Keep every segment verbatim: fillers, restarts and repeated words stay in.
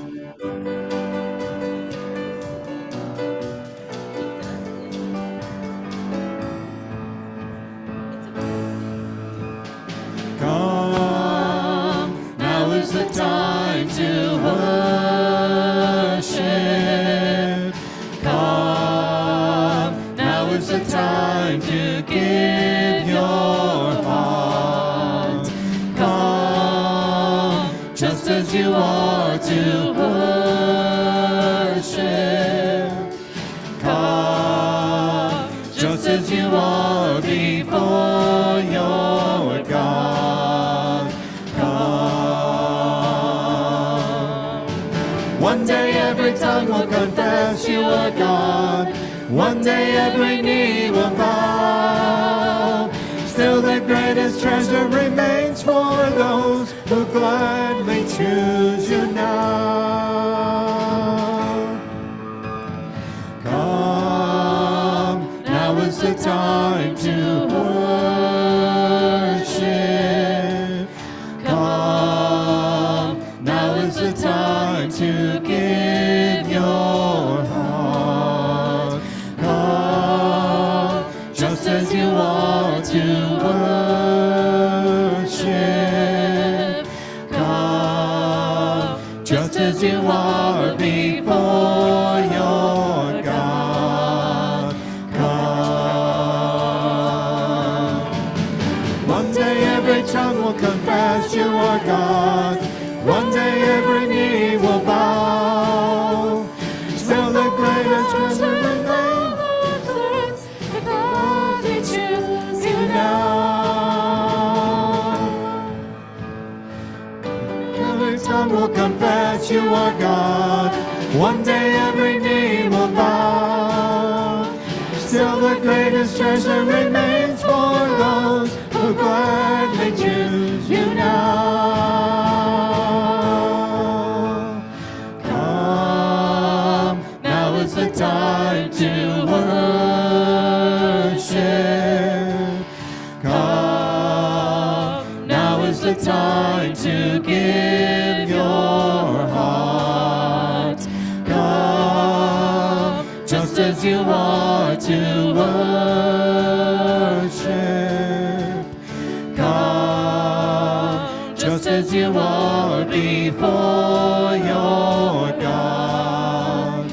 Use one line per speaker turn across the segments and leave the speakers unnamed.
Come, now is the time to worship. Come, now is the time to give your heart. Come, just as you are to worship. Come, just as you are before your God. Come. One day every tongue will confess you are God. One day every knee will bow. Still the greatest treasure remains for those who gladly choose you now. Come, now is the time to worship. Come, now is the time to give your heart. Come, just as you are to worship. Come, just as you are before your God. Come. One day every tongue will confess you are God. One day every knee will bow. Still the greatest treasure remains for those who choose you now. Every tongue will confess you are God. One day every knee will bow. Still the greatest treasure remains for those who gladly choose you now. Come, now is the time to worship. Come, now is the time to give your heart. Come, just as you are to worship. Come, just as you are before your God.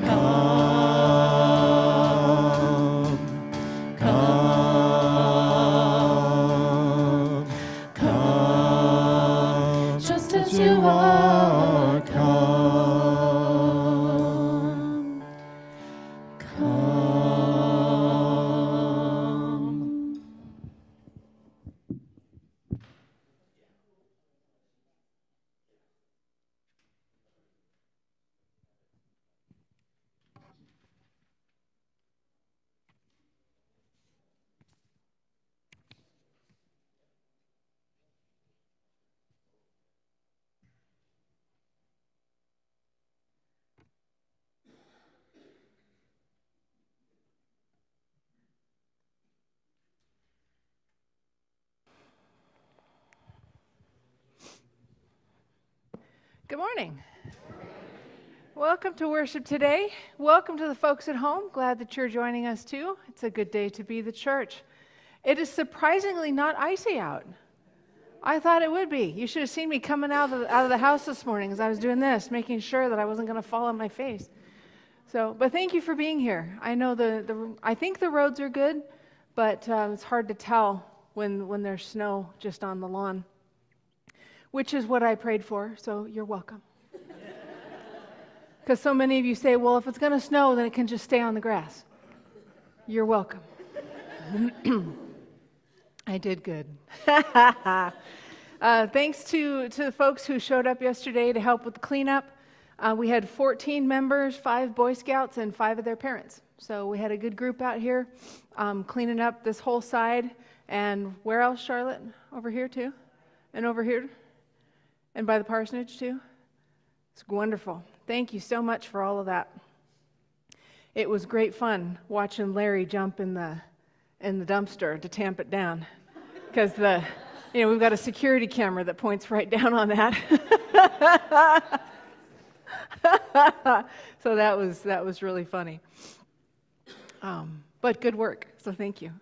Come, come, come, just as you are. Come, come.
Good morning. Welcome to worship today. Welcome to the folks at home. Glad that you're joining us too. It's a good day to be the church. It is surprisingly not icy out. I thought it would be. You should have seen me coming out of the, out of the house this morning as I was doing this, making sure that I wasn't going to fall on my face. So, but thank you for being here. I know the, the I think the roads are good, but uh, it's hard to tell when when there's snow just on the lawn, which is what I prayed for, so you're welcome. Because so many of you say, well, if it's going to snow, then it can just stay on the grass. You're welcome. I did good. uh, thanks to, to the folks who showed up yesterday to help with the cleanup. Uh, we had fourteen members, five Boy Scouts, and five of their parents. So we had a good group out here um, cleaning up this whole side. And where else, Charlotte? Over here, too? And over here? And by the parsonage, too? It's wonderful. Thank you so much for all of that. It was great fun watching Larry jump in the in the dumpster to tamp it down, because the you know we've got a security camera that points right down on that. So that was that was really funny. Um, but good work. So thank you.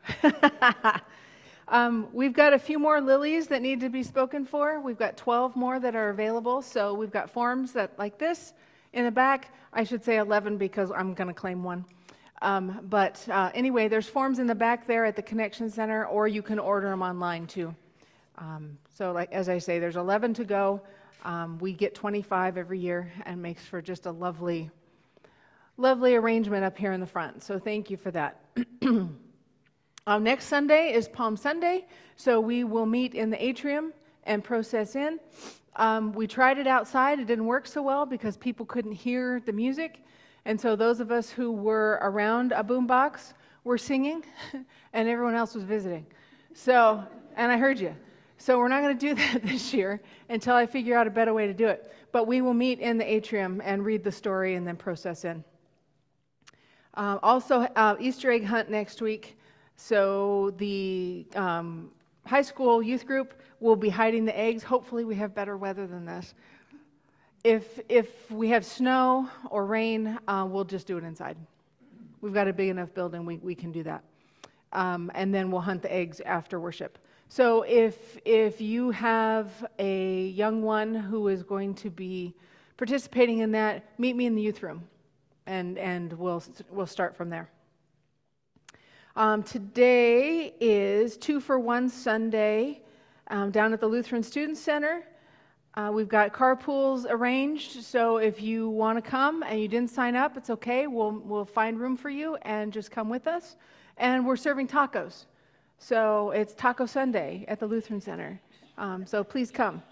um, we've got a few more lilies that need to be spoken for. We've got twelve more that are available. So we've got forms that like this in the back. I should say eleven because I'm going to claim one. Um, but uh, anyway, there's forms in the back there at the Connection Center, or you can order them online too. Um, so like as I say, there's eleven to go. Um, we get twenty-five every year, and makes for just a lovely, lovely arrangement up here in the front. So thank you for that. um, next Sunday is Palm Sunday, so we will meet in the atrium and process in. Um, we tried it outside. It didn't work so well because people couldn't hear the music. And so those of us who were around a boombox were singing, and everyone else was visiting. So, and I heard you. So we're not going to do that this year until I figure out a better way to do it. But we will meet in the atrium and read the story and then process in. Uh, also, uh, Easter egg hunt next week. So the um, high school youth group will be hiding the eggs. Hopefully we have better weather than this. If, if we have snow or rain, uh, we'll just do it inside. We've got a big enough building, we, we can do that. Um, and then we'll hunt the eggs after worship. So if, if you have a young one who is going to be participating in that, meet me in the youth room, and, and we'll, we'll start from there. Um, today is Two for One Sunday um, down at the Lutheran Student Center. Uh, we've got carpools arranged, so if you want to come and you didn't sign up, it's okay. We'll, we'll find room for you and just come with us. And we're serving tacos. So it's Taco Sunday at the Lutheran Center. Um, so please come.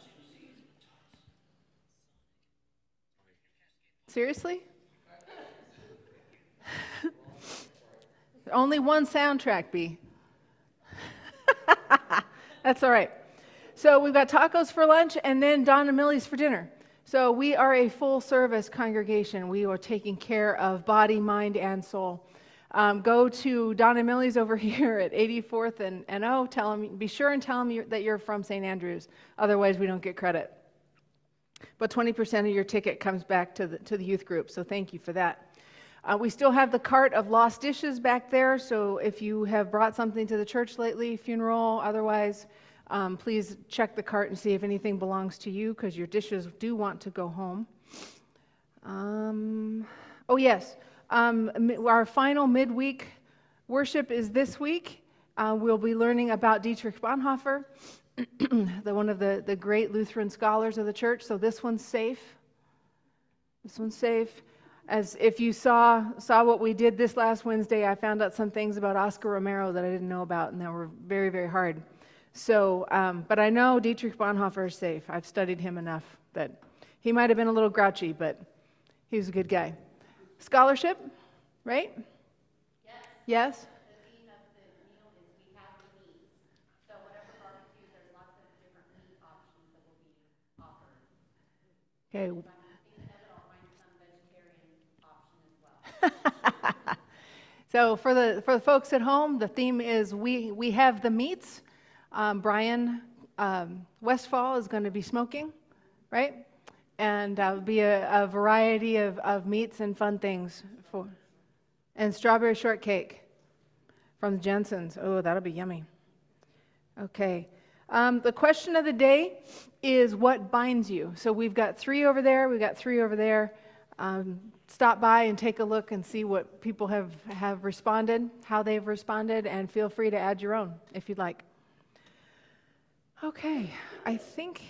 Seriously? Only one soundtrack, B. That's all right. So we've got tacos for lunch and then Don and Millie's for dinner. So we are a full service congregation. We are taking care of body, mind, and soul. Um, go to Don and Millie's over here at eighty-fourth and, and O. Tell them, be sure and tell them you're, that you're from Saint Andrews. Otherwise, we don't get credit. But twenty percent of your ticket comes back to the, to the youth group, so thank you for that. Uh, we still have the cart of lost dishes back there, so if you have brought something to the church lately, funeral, otherwise, um, please check the cart and see if anything belongs to you, because your dishes do want to go home. Um, oh, yes. Um, our final midweek worship is this week. Uh, we'll be learning about Dietrich Bonhoeffer, the, one of the, the great Lutheran scholars of the church. So this one's safe. This one's safe. As if you saw saw what we did this last Wednesday, I found out some things about Oscar Romero that I didn't know about, and that were very, very hard. So, um, but I know Dietrich Bonhoeffer is safe. I've studied him enough that he might have been a little grouchy, but he was a good guy. Scholarship, right?
Yes.
Yes?
The theme of the meal is we have the meats. So whatever barbecue, there's lots of different meat options that will be offered.
Okay.
If I'm thinking of it, I'll find some vegetarian option as well.
So for the for the folks at home, the theme is we we have the meats. Um, Brian um, Westfall is going to be smoking, right? And uh, be a, a variety of, of meats and fun things for, and strawberry shortcake from the Jensens. Oh, that'll be yummy. Okay. Um, the question of the day is what binds you? So we've got three over there. We've got three over there. Um, stop by and take a look and see what people have, have responded, how they've responded, and feel free to add your own if you'd like. Okay. I think...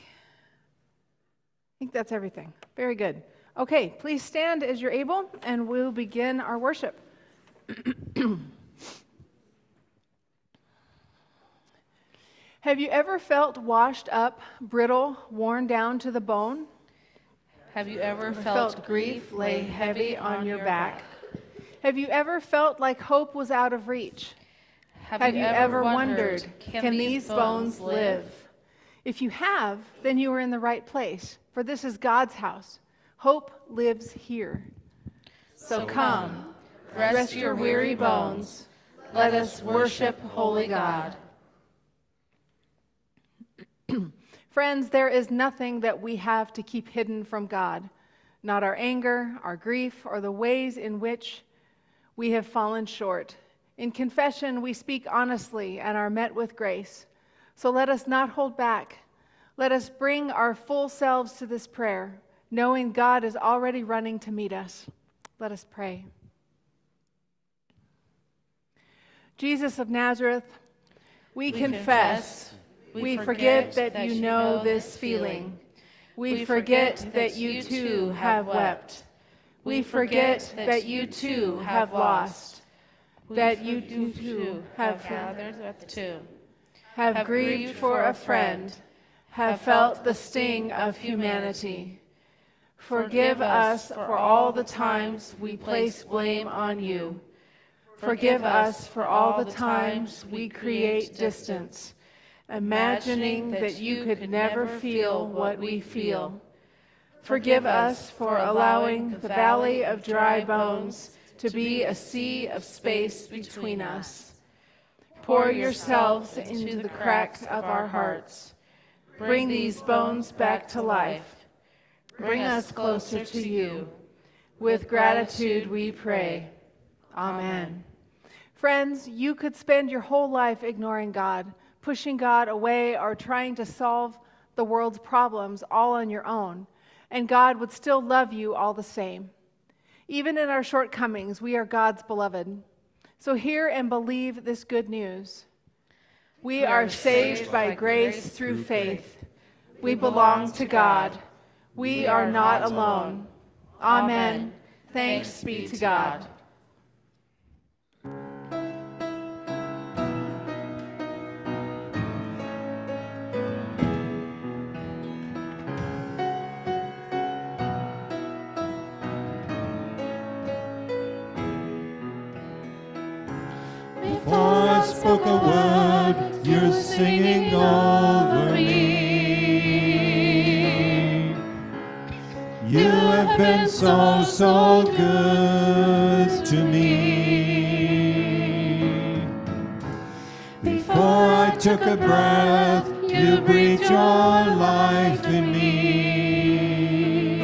I think that's everything. Very good. Okay, please stand as you're able, and we'll begin our worship. Have you ever felt washed up, brittle, worn down to the bone?
Have you ever
Felt,
felt,
grief lay heavy on your back? Have you ever felt like hope was out of reach?
Have,
Have you ever wondered, can these bones live? If you have, then you are in the right place, for this is God's house. Hope lives here. So come, rest your weary bones. Let us worship holy God. Friends, there is nothing that we have to keep hidden from God. not our anger, our grief, or the ways in which we have fallen short. In confession, we speak honestly and are met with grace. So let us not hold back. Let us bring our full selves to this prayer, knowing God is already running to meet us. Let us pray. Jesus of Nazareth, we,
We
confess,
confess,
we forget that you know this feeling. We forget that you too have wept. We forget that you too have lost, that you too have
gathered at the tomb,
have grieved for a friend, have felt the sting of humanity. Forgive us for all the times we place blame on you. Forgive us for all the times we create distance, imagining that you could never feel what we feel. Forgive us for allowing the valley of dry bones to be a sea of space between us. Pour yourselves into the cracks of our hearts. Bring these bones back to life. Bring us closer to you. With gratitude we pray. Amen. Friends, you could spend your whole life ignoring God, pushing God away, or trying to solve the world's problems all on your own, and God would still love you all the same. Even in our shortcomings, we are God's beloved. So hear and believe this good news. We are saved by grace through faith. We belong to God. We are not alone. Amen. Thanks be to God.
Before I spoke a word, you're singing over me. You have been so, so good to me. Before I took a breath, you breathed your life in me.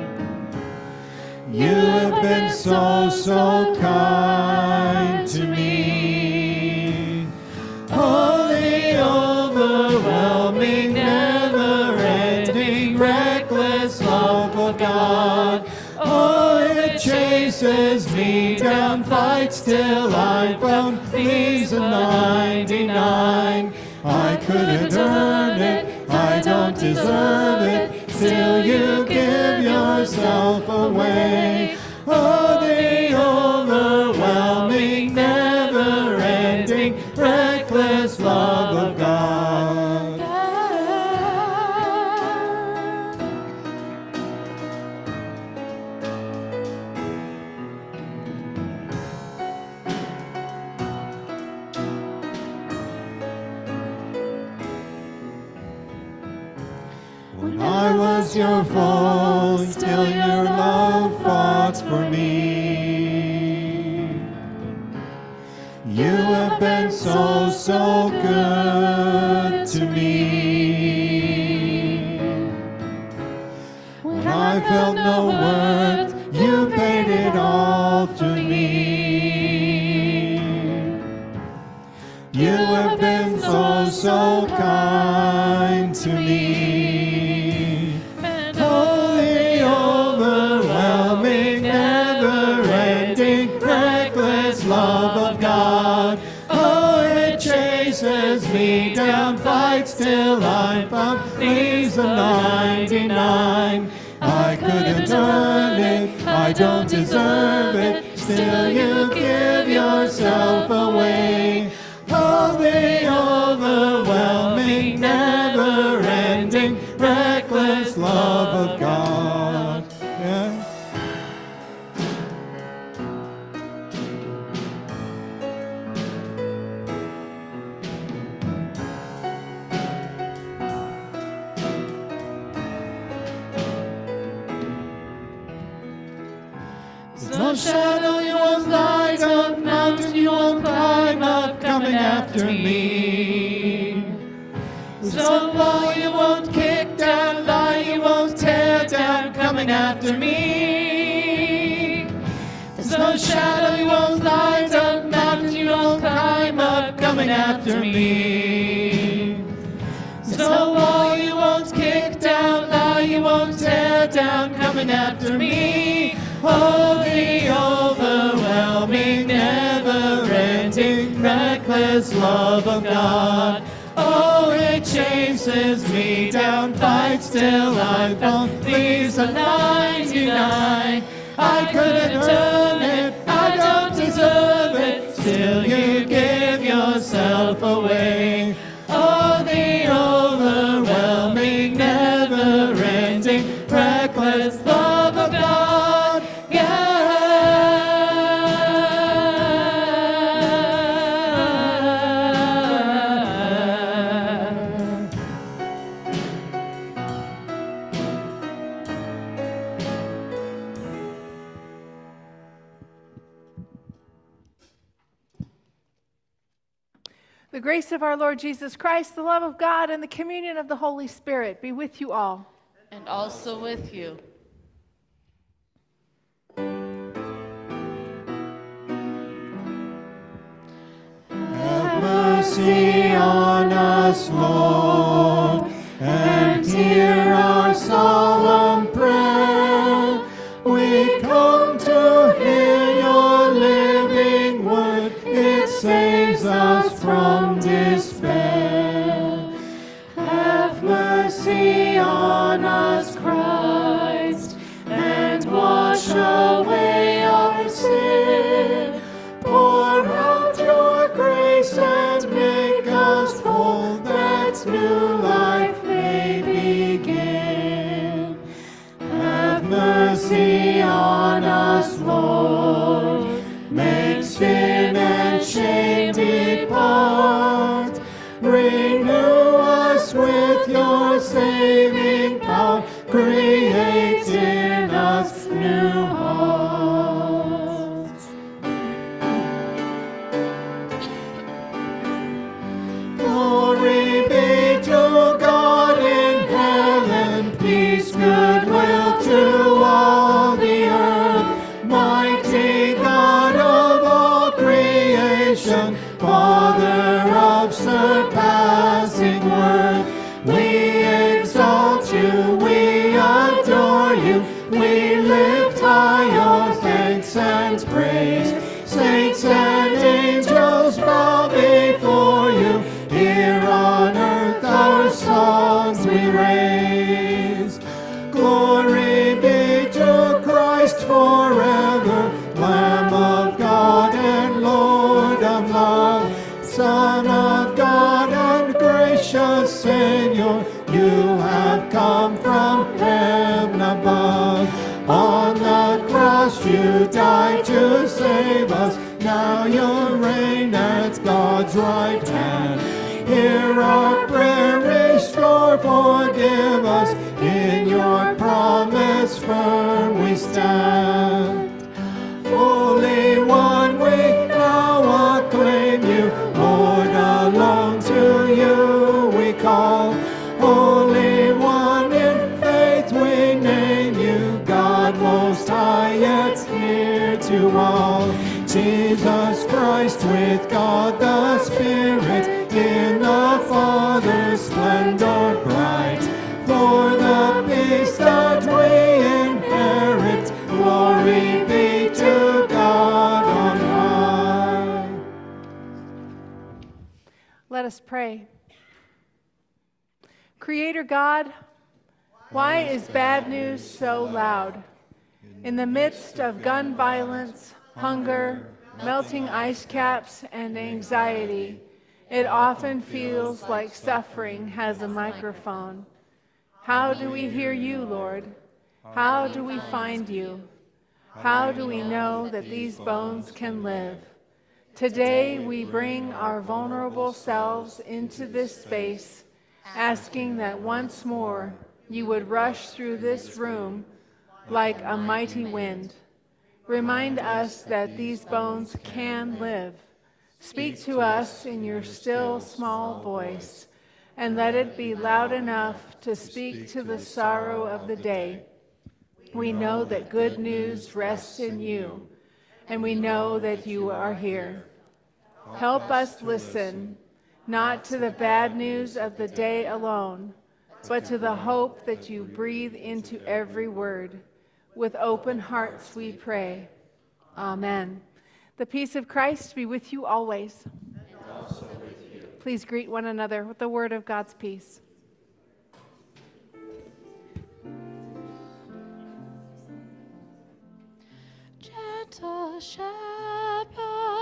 You have been so, so kind to me. Holy, overwhelming, never-ending, reckless love of God. Oh, it chases me down, fights till I'm found. He's a ninety-nine. I couldn't earn it, I don't deserve it. Still you give yourself away. Oh, the overwhelming, never-ending, reckless love of God. When I was your foe, still your love fought for me. You have been so, so good to me. When I felt no worth, you paid it all to me. You have been so, so kind to me. Holy, overwhelming, never-ending, reckless love of God. Oh, it chases me down, fights till I'm found. He's the ninety-nine. I couldn't earn it, I don't deserve it. Still you give yourself away. Oh, the overwhelming, never-ending, reckless love of God. Yeah. There's no shadow you won't light up, mountain you won't climb up, coming after me. There's no wall you won't kick down, lie you won't tear down, coming after me. There's no shadow you won't light up, mountain you won't climb up, coming after me. There's no wall you won't kick down, lie you won't tear down, coming after me. Oh, the overwhelming, never-ending, reckless love of God. Oh, it chases me down, fights till I fall, leaves the ninety-nine. I couldn't earn it, I don't deserve it, still you give yourself away. Oh, the overwhelming, never-ending, reckless love of God. Yeah.
The grace of our Lord Jesus Christ, the love of God, and the communion of the Holy Spirit be with you all.
And also with you.
Have mercy on us, Lord, and hear our solemn prayer. We come to hear your living word. It saves us from despair. Have mercy on us, Christ, and wash away our sin. Pour out your grace and make us whole, that new life may begin. Have mercy on us, Lord. Make sin and shame depart. Renew us with your saving power. Create in us new hearts. Glory be to God in heaven, peace, goodwill to all the earth. Mighty God of all creation, Father of surpassing worth, we exalt you, we adore you, we lift high your thanks and praise. Saints and angels bow before you, here on earth our songs we raise. Glory be to Christ forever, Lamb of God and Lord of love, Son of God and gracious Savior, you have come from heaven above. On the cross you died to save us, now you reign at God's right hand. Hear our prayer, restore, forgive us, in your promise firm we stand. Holy One, we now acclaim you, Lord, alone to you we call. Holy One, in faith we name you, God most high, yet near to all. Jesus Christ with God the Spirit, in the Father's splendor bright, for the peace that we inherit, glory be to God on high.
Let us pray. Creator God, why is bad news so loud? In the midst of gun violence, hunger, melting ice caps, and anxiety, it often feels like suffering has a microphone. How do we hear you, Lord? How do we find you? How do we know that these bones can live? Today we bring our vulnerable selves into this space, asking that once more you would rush through this room like a mighty wind. Remind us that these bones can live. Speak to us in your still small voice, and let it be loud enough to speak to the sorrow of the day. We know that good news rests in you, and we know that you are here. Help us listen, not to the bad news of the day alone, but to the hope that you breathe into every word. With open hearts we pray. Amen. The peace of Christ be with you always.
And also with you.
Please greet one another with the word of God's peace.
Gentle shepherd,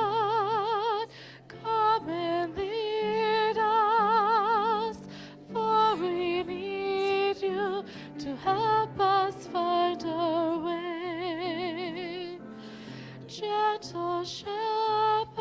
come and lead us, for we need you to help us find our way. Gentle shepherd,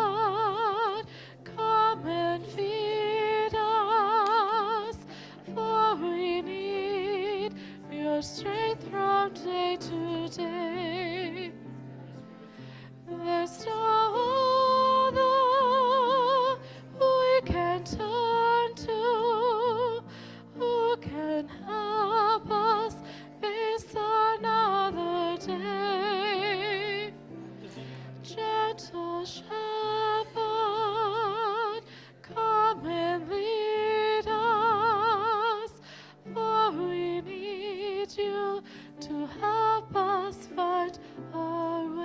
come and feed us, for we need your strength from day to day. There's no other we can turn to, who can help us face another day. Gentle shepherd, come and lead us, for we need you to help us find our way.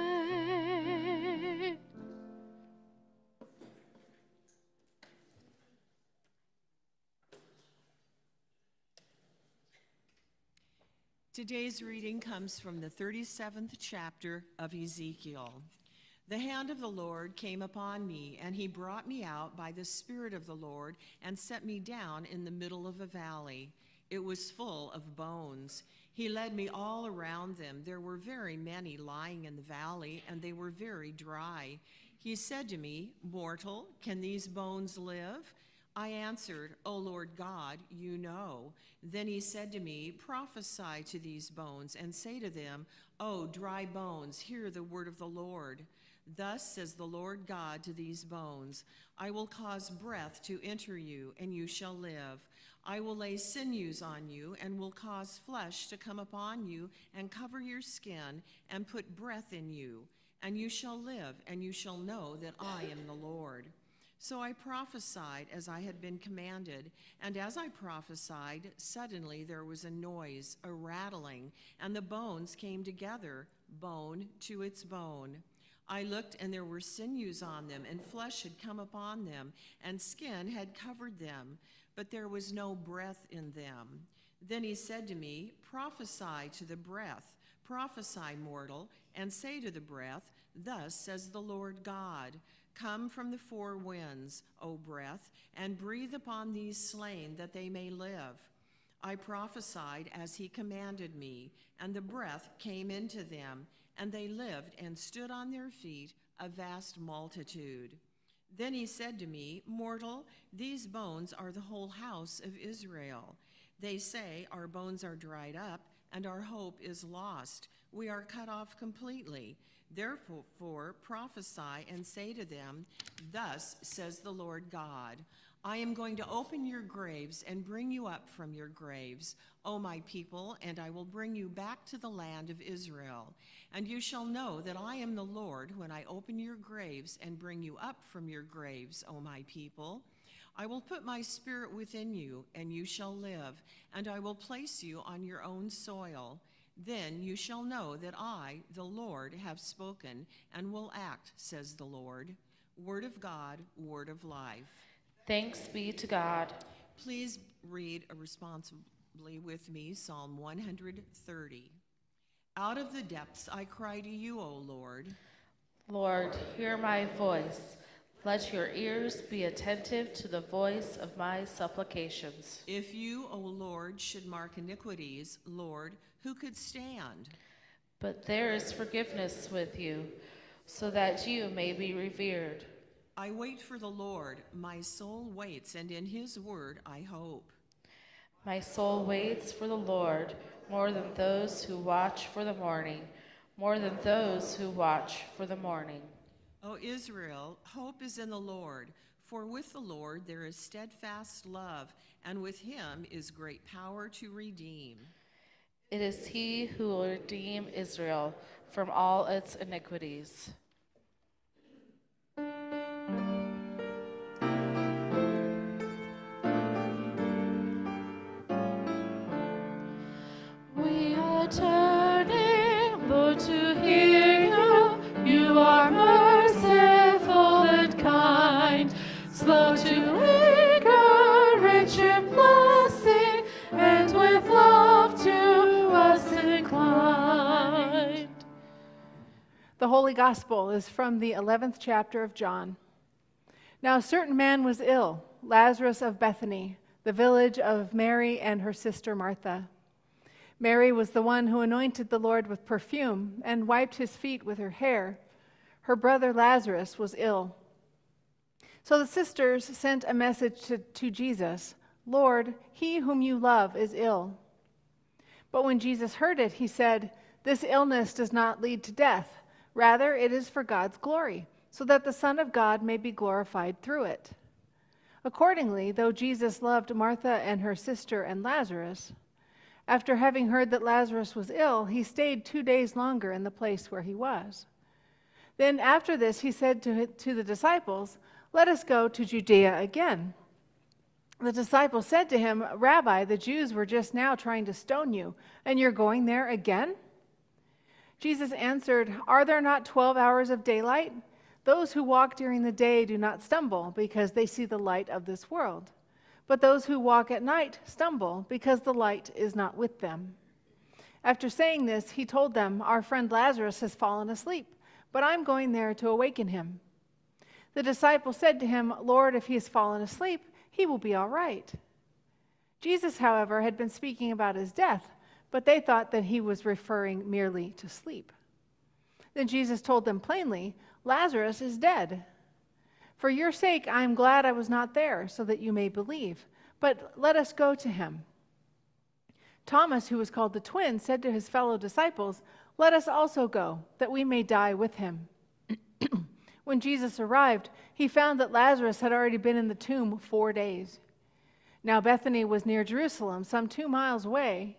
Today's reading comes from the thirty-seventh chapter of Ezekiel. The hand of the Lord came upon me, and he brought me out by the Spirit of the Lord and set me down in the middle of a valley. It was full of bones. He led me all around them. There were very many lying in the valley, and they were very dry. He said to me, "Mortal, can these bones live?" I answered, "O Lord God, you know." Then he said to me, "Prophesy to these bones and say to them, O dry bones, hear the word of the Lord. Thus says the Lord God to these bones, I will cause breath to enter you, and you shall live. I will lay sinews on you, and will cause flesh to come upon you, and cover your skin, and put breath in you. And you shall live, and you shall know that I am the Lord." So I prophesied as I had been commanded, and as I prophesied, suddenly there was a noise, a rattling, and the bones came together, bone to its bone. I looked, and there were sinews on them, and flesh had come upon them, and skin had covered them, but there was no breath in them. Then he said to me, "Prophesy to the breath, prophesy, mortal, and say to the breath, Thus says the Lord God, Come from the four winds, O breath, and breathe upon these slain, that they may live." I prophesied as he commanded me, and the breath came into them, and they lived and stood on their feet, a vast multitude. Then he said to me, "Mortal, these bones are the whole house of Israel. They say, Our bones are dried up, and our hope is lost. We are cut off completely. Therefore prophesy and say to them, Thus says the Lord God, I am going to open your graves and bring you up from your graves, O my people, and I will bring you back to the land of Israel. And you shall know that I am the Lord when I open your graves and bring you up from your graves, O my people. I will put my spirit within you, and you shall live, and I will place you on your own soil. Then you shall know that I, the Lord, have spoken and will act, says the Lord. Word of God, word of life.
Thanks be to God.
Please read responsibly with me Psalm one hundred thirty. Out of the depths I cry to you, O Lord.
Lord, hear my voice. Let your ears be attentive to the voice of my supplications.
If you, O Lord, should mark iniquities, Lord, who could stand?
But there is forgiveness with you, so that you may be revered.
I wait for the Lord. My soul waits, and in his word I hope.
My soul waits for the Lord more than those who watch for the morning, more than those who watch for the morning.
O Israel, hope is in the Lord, for with the Lord there is steadfast love, and with him is great power to redeem.
It is he who will redeem Israel from all its iniquities.
We are turning, Lord, to hear you. You are merciful and kind, slow to anger, rich in blessing, and with love to us inclined.
The Holy Gospel is from the eleventh chapter of John. Now a certain man was ill, Lazarus of Bethany, the village of Mary and her sister Martha. Mary was the one who anointed the Lord with perfume and wiped his feet with her hair. Her brother Lazarus was ill. So the sisters sent a message to, to Jesus, "Lord, he whom you love is ill." But when Jesus heard it, he said, "This illness does not lead to death. Rather, it is for God's glory, so that the Son of God may be glorified through it." Accordingly, though Jesus loved Martha and her sister and Lazarus, after having heard that Lazarus was ill, he stayed two days longer in the place where he was. Then after this, he said to, to the disciples, "Let us go to Judea again." The disciples said to him, "Rabbi, the Jews were just now trying to stone you, and you're going there again?" Jesus answered, "Are there not twelve hours of daylight? Those who walk during the day do not stumble, because they see the light of this world. But those who walk at night stumble, because the light is not with them." After saying this, he told them, "Our friend Lazarus has fallen asleep, but I'm going there to awaken him." The disciples said to him, "Lord, if he has fallen asleep, he will be all right." Jesus, however, had been speaking about his death, but they thought that he was referring merely to sleep. Then Jesus told them plainly, "Lazarus is dead. For your sake, I am glad I was not there, so that you may believe. But let us go to him." Thomas, who was called the Twin, said to his fellow disciples, "Let us also go, that we may die with him." When Jesus arrived, he found that Lazarus had already been in the tomb four days. Now Bethany was near Jerusalem, some two miles away,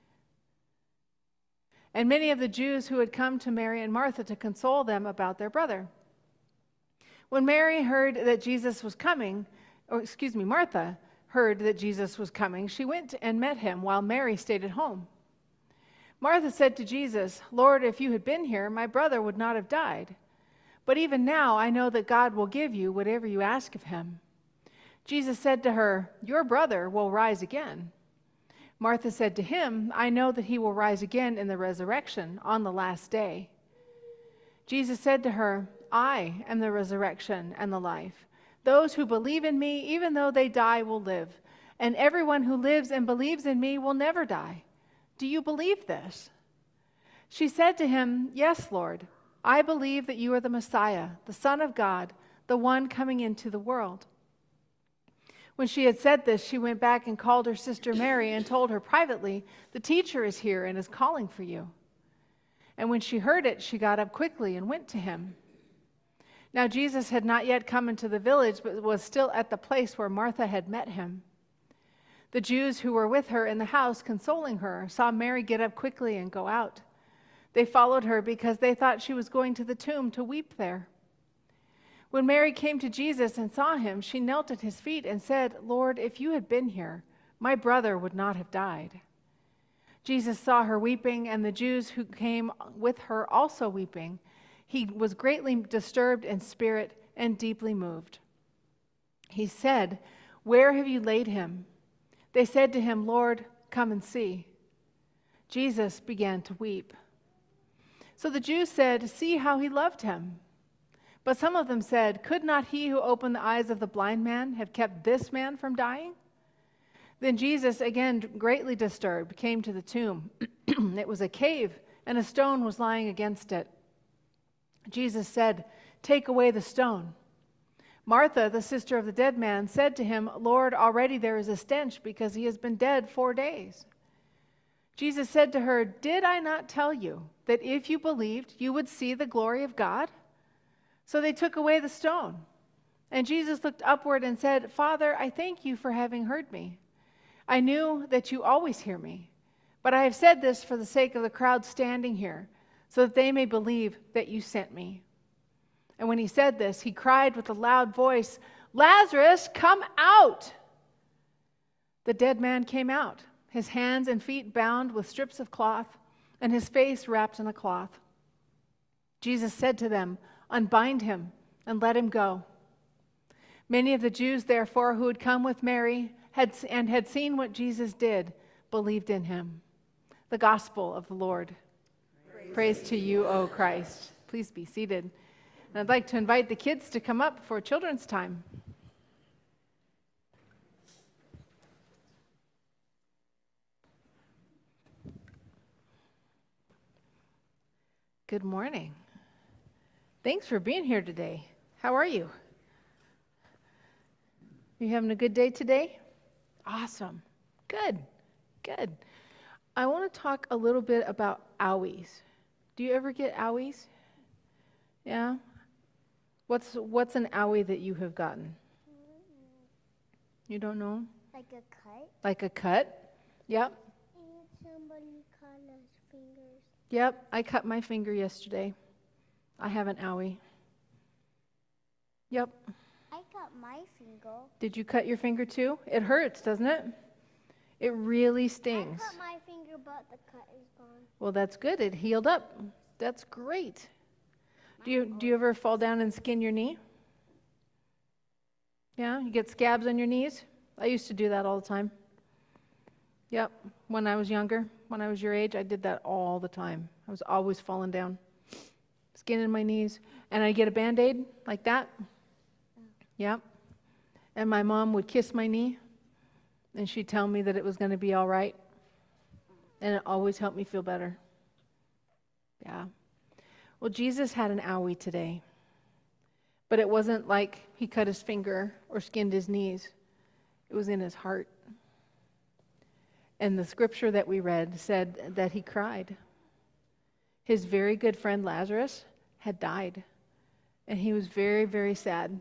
and many of the Jews who had come to Mary and Martha to console them about their brother. When Mary heard that Jesus was coming, or excuse me, Martha heard that Jesus was coming, she went and met him while Mary stayed at home. Martha said to Jesus, "Lord, if you had been here, my brother would not have died. But even now I know that God will give you whatever you ask of him." Jesus said to her, "Your brother will rise again." Martha said to him, "I know that he will rise again in the resurrection on the last day." Jesus said to her, "I am the resurrection and the life. Those who believe in me, even though they die, will live. And everyone who lives and believes in me will never die. Do you believe this?" She said to him, "Yes, Lord. I believe that you are the Messiah, the Son of God, the one coming into the world." When she had said this, she went back and called her sister Mary and told her privately, "The teacher is here and is calling for you." And when she heard it, she got up quickly and went to him. Now Jesus had not yet come into the village, but was still at the place where Martha had met him. The Jews who were with her in the house, consoling her, saw Mary get up quickly and go out. They followed her because they thought she was going to the tomb to weep there. When Mary came to Jesus and saw him, she knelt at his feet and said, "Lord, if you had been here, my brother would not have died." Jesus saw her weeping, and the Jews who came with her also weeping. He was greatly disturbed in spirit and deeply moved. He said, "Where have you laid him?" They said to him, "Lord, come and see." Jesus began to weep. So the Jews said, "See how he loved him." But some of them said, "Could not he who opened the eyes of the blind man have kept this man from dying?" Then Jesus, again greatly disturbed, came to the tomb. It was a cave, and a stone was lying against it. Jesus said, "Take away the stone." Martha, the sister of the dead man, said to him, "Lord, already there is a stench because he has been dead four days." Jesus said to her, "Did I not tell you that if you believed, you would see the glory of God?" So they took away the stone. And Jesus looked upward and said, "Father, I thank you for having heard me. I knew that you always hear me, But I have said this for the sake of the crowd standing here, so that they may believe that you sent me." And when he said this, he cried with a loud voice, "Lazarus, come out!" The dead man came out, his hands and feet bound with strips of cloth, and his face wrapped in a cloth. Jesus said to them, "Unbind him and let him go." Many of the Jews, therefore, who had come with Mary had, and had seen what Jesus did, believed in him. The gospel of the Lord. Praise, Praise to you, O Christ. Please be seated. And I'd like to invite the kids to come up for children's time. Good morning. Thanks for being here today. How are you? You having a good day today? Awesome. Good. Good. I want to talk a little bit about owies. Do you ever get owies? Yeah? What's what's an owie that you have gotten? You don't know?
Like a cut?
Like a cut? Yep.
And somebody cut his fingers.
Yep, I cut my finger yesterday. I have an owie. Yep.
I cut my finger.
Did you cut your finger too? It hurts, doesn't it? It really
I
stings.
cut my finger, but the cut is gone.
Well, that's good. It healed up. That's great. Do you do you ever fall down and skin your knee? Yeah, you get scabs on your knees? I used to do that all the time. Yep, when I was younger, when I was your age, I did that all the time. I was always falling down, skin in my knees, and I'd get a Band-Aid like that. Yep. And my mom would kiss my knee, and she'd tell me that it was going to be all right, and it always helped me feel better. Yeah. Well, Jesus had an owie today, but it wasn't like he cut his finger or skinned his knees. It was in his heart. And the scripture that we read said that he cried. His very good friend Lazarus had died, and he was very, very sad.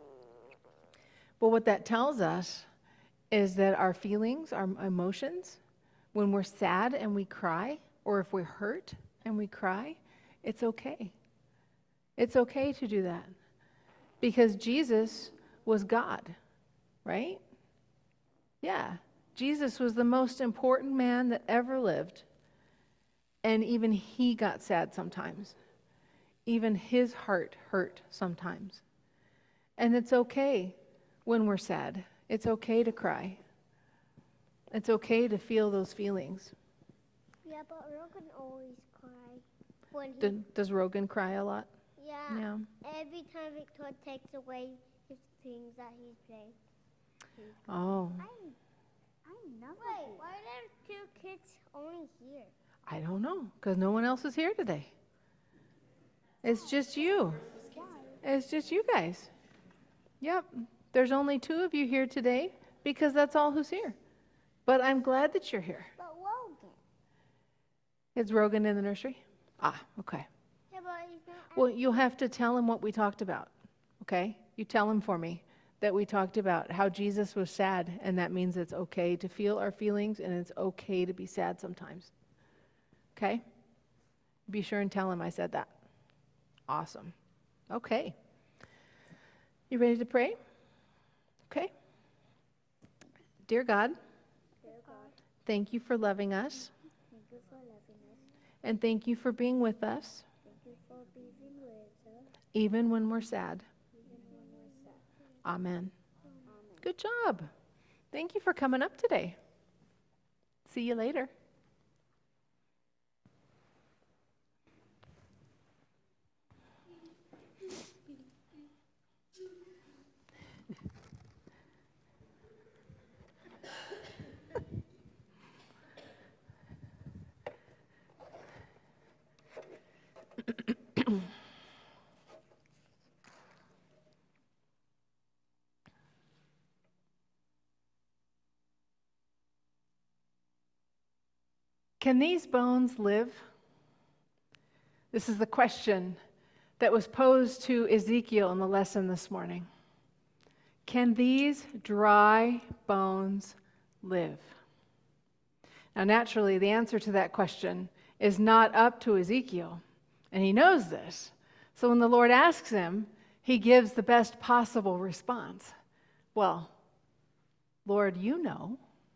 But what that tells us is that our feelings, our emotions, when we're sad and we cry, or if we're hurt and we cry, it's okay. It's okay to do that. Because Jesus was God, right? Yeah. Jesus was the most important man that ever lived. And even he got sad sometimes. Even his heart hurt sometimes. And it's okay when we're sad. It's okay to cry. It's okay to feel those feelings.
Yeah, but Rogan always cry. When he,
D- does Rogan cry a lot?
yeah,
Yeah.
every time Victor takes away his things that he's playing.
Oh,
I'm, I'm not. Wait, why are there two kids only here?
I don't know, because no one else is here today. It's just you. It's just you guys. Yep. There's only two of you here today because that's all who's here. But I'm glad that you're here.
But Rogan.
Is Rogan in the nursery? Ah, okay.
Yeah, but he's not.
Well, you'll have to tell him what we talked about, okay? You tell him for me that we talked about how Jesus was sad, and that means it's okay to feel our feelings, and it's okay to be sad sometimes. Okay? Be sure and tell him I said that. Awesome. Okay. You ready to pray? Okay. Dear God,
Dear God,
thank you for loving us,
thank you for loving us.
and thank you for being with us,
Thank you for being with us,
even when we're sad.
even when we're sad.
Amen.
Amen.
Good job. Thank you for coming up today. See you later. Can these bones live? This is the question that was posed to Ezekiel in the lesson this morning. Can these dry bones live? Now, naturally, the answer to that question is not up to Ezekiel, and he knows this. So when the Lord asks him, he gives the best possible response. Well, Lord, you know.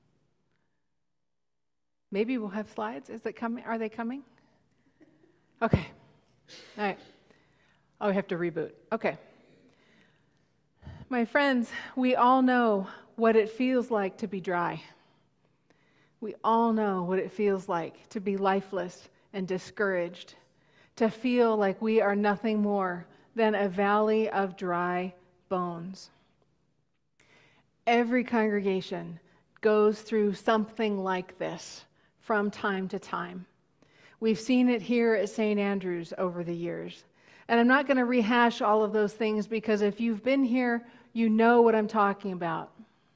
Maybe we'll have slides. Is it coming? Are they coming? Okay. All right. Oh, we have to reboot. Okay. My friends, we all know what it feels like to be dry. We all know what it feels like to be lifeless and discouraged, to feel like we are nothing more than a valley of dry bones. Every congregation goes through something like this from time to time. We've seen it here at Saint Andrews over the years. And I'm not going to rehash all of those things because if you've been here, you know what I'm talking about.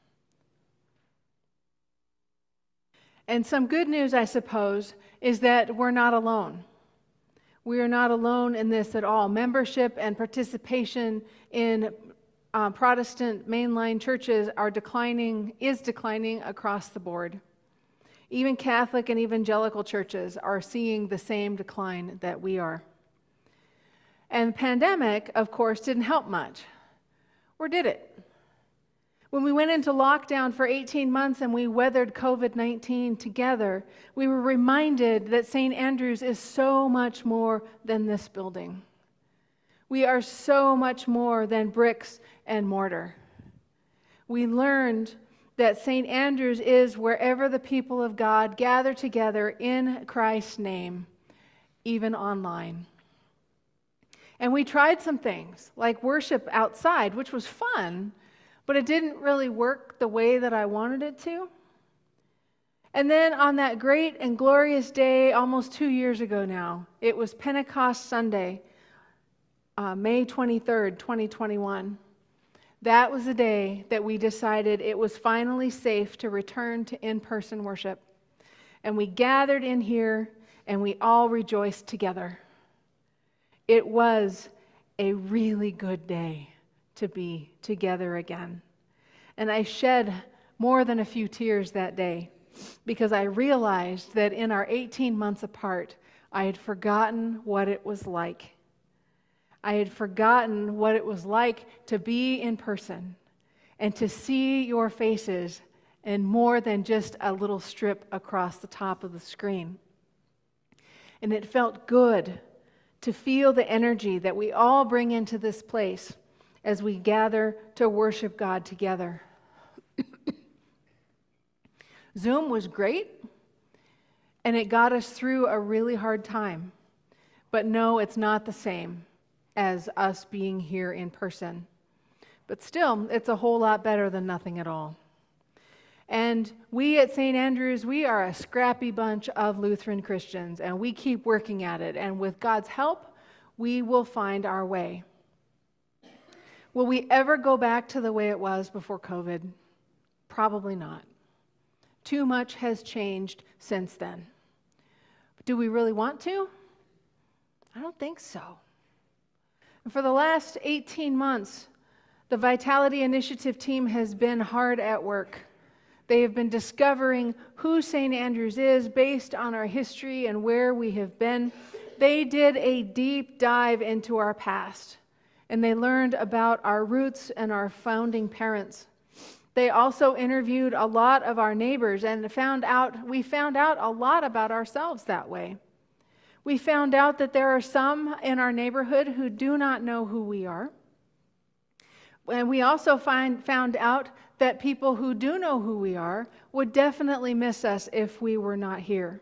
And some good news, I suppose, is that we're not alone. We are not alone in this at all. Membership and participation in uh, Protestant mainline churches are declining, is declining across the board. Even Catholic and evangelical churches are seeing the same decline that we are. And the pandemic, of course, didn't help much. Or did it? When we went into lockdown for eighteen months and we weathered COVID nineteen together, we were reminded that Saint Andrews is so much more than this building. We are so much more than bricks and mortar. We learned that Saint Andrews is wherever the people of God gather together in Christ's name, even online. And we tried some things, like worship outside, which was fun, but it didn't really work the way that I wanted it to. And then on that great and glorious day, almost two years ago now, it was Pentecost Sunday, uh, May twenty-third, twenty twenty-one. That was the day that we decided it was finally safe to return to in-person worship. And we gathered in here and we all rejoiced together. It was a really good day to be together again. And I shed more than a few tears that day because I realized that in our eighteen months apart, I had forgotten what it was like. I had forgotten what it was like to be in person and to see your faces and more than just a little strip across the top of the screen. And it felt good to feel the energy that we all bring into this place as we gather to worship God together. Zoom was great, and it got us through a really hard time. But no, it's not the same as us being here in person. But still, it's a whole lot better than nothing at all. And we at Saint Andrews, we are a scrappy bunch of Lutheran Christians, and we keep working at it. And with God's help, we will find our way. Will we ever go back to the way it was before COVID? Probably not. Too much has changed since then. But do we really want to? I don't think so. And for the last eighteen months, the Vitality Initiative team has been hard at work. They have been discovering who Saint Andrews is based on our history and where we have been. They did a deep dive into our past, and they learned about our roots and our founding parents. They also interviewed a lot of our neighbors and found out, we found out a lot about ourselves that way. We found out that there are some in our neighborhood who do not know who we are. And we also find, found out that people who do know who we are would definitely miss us if we were not here.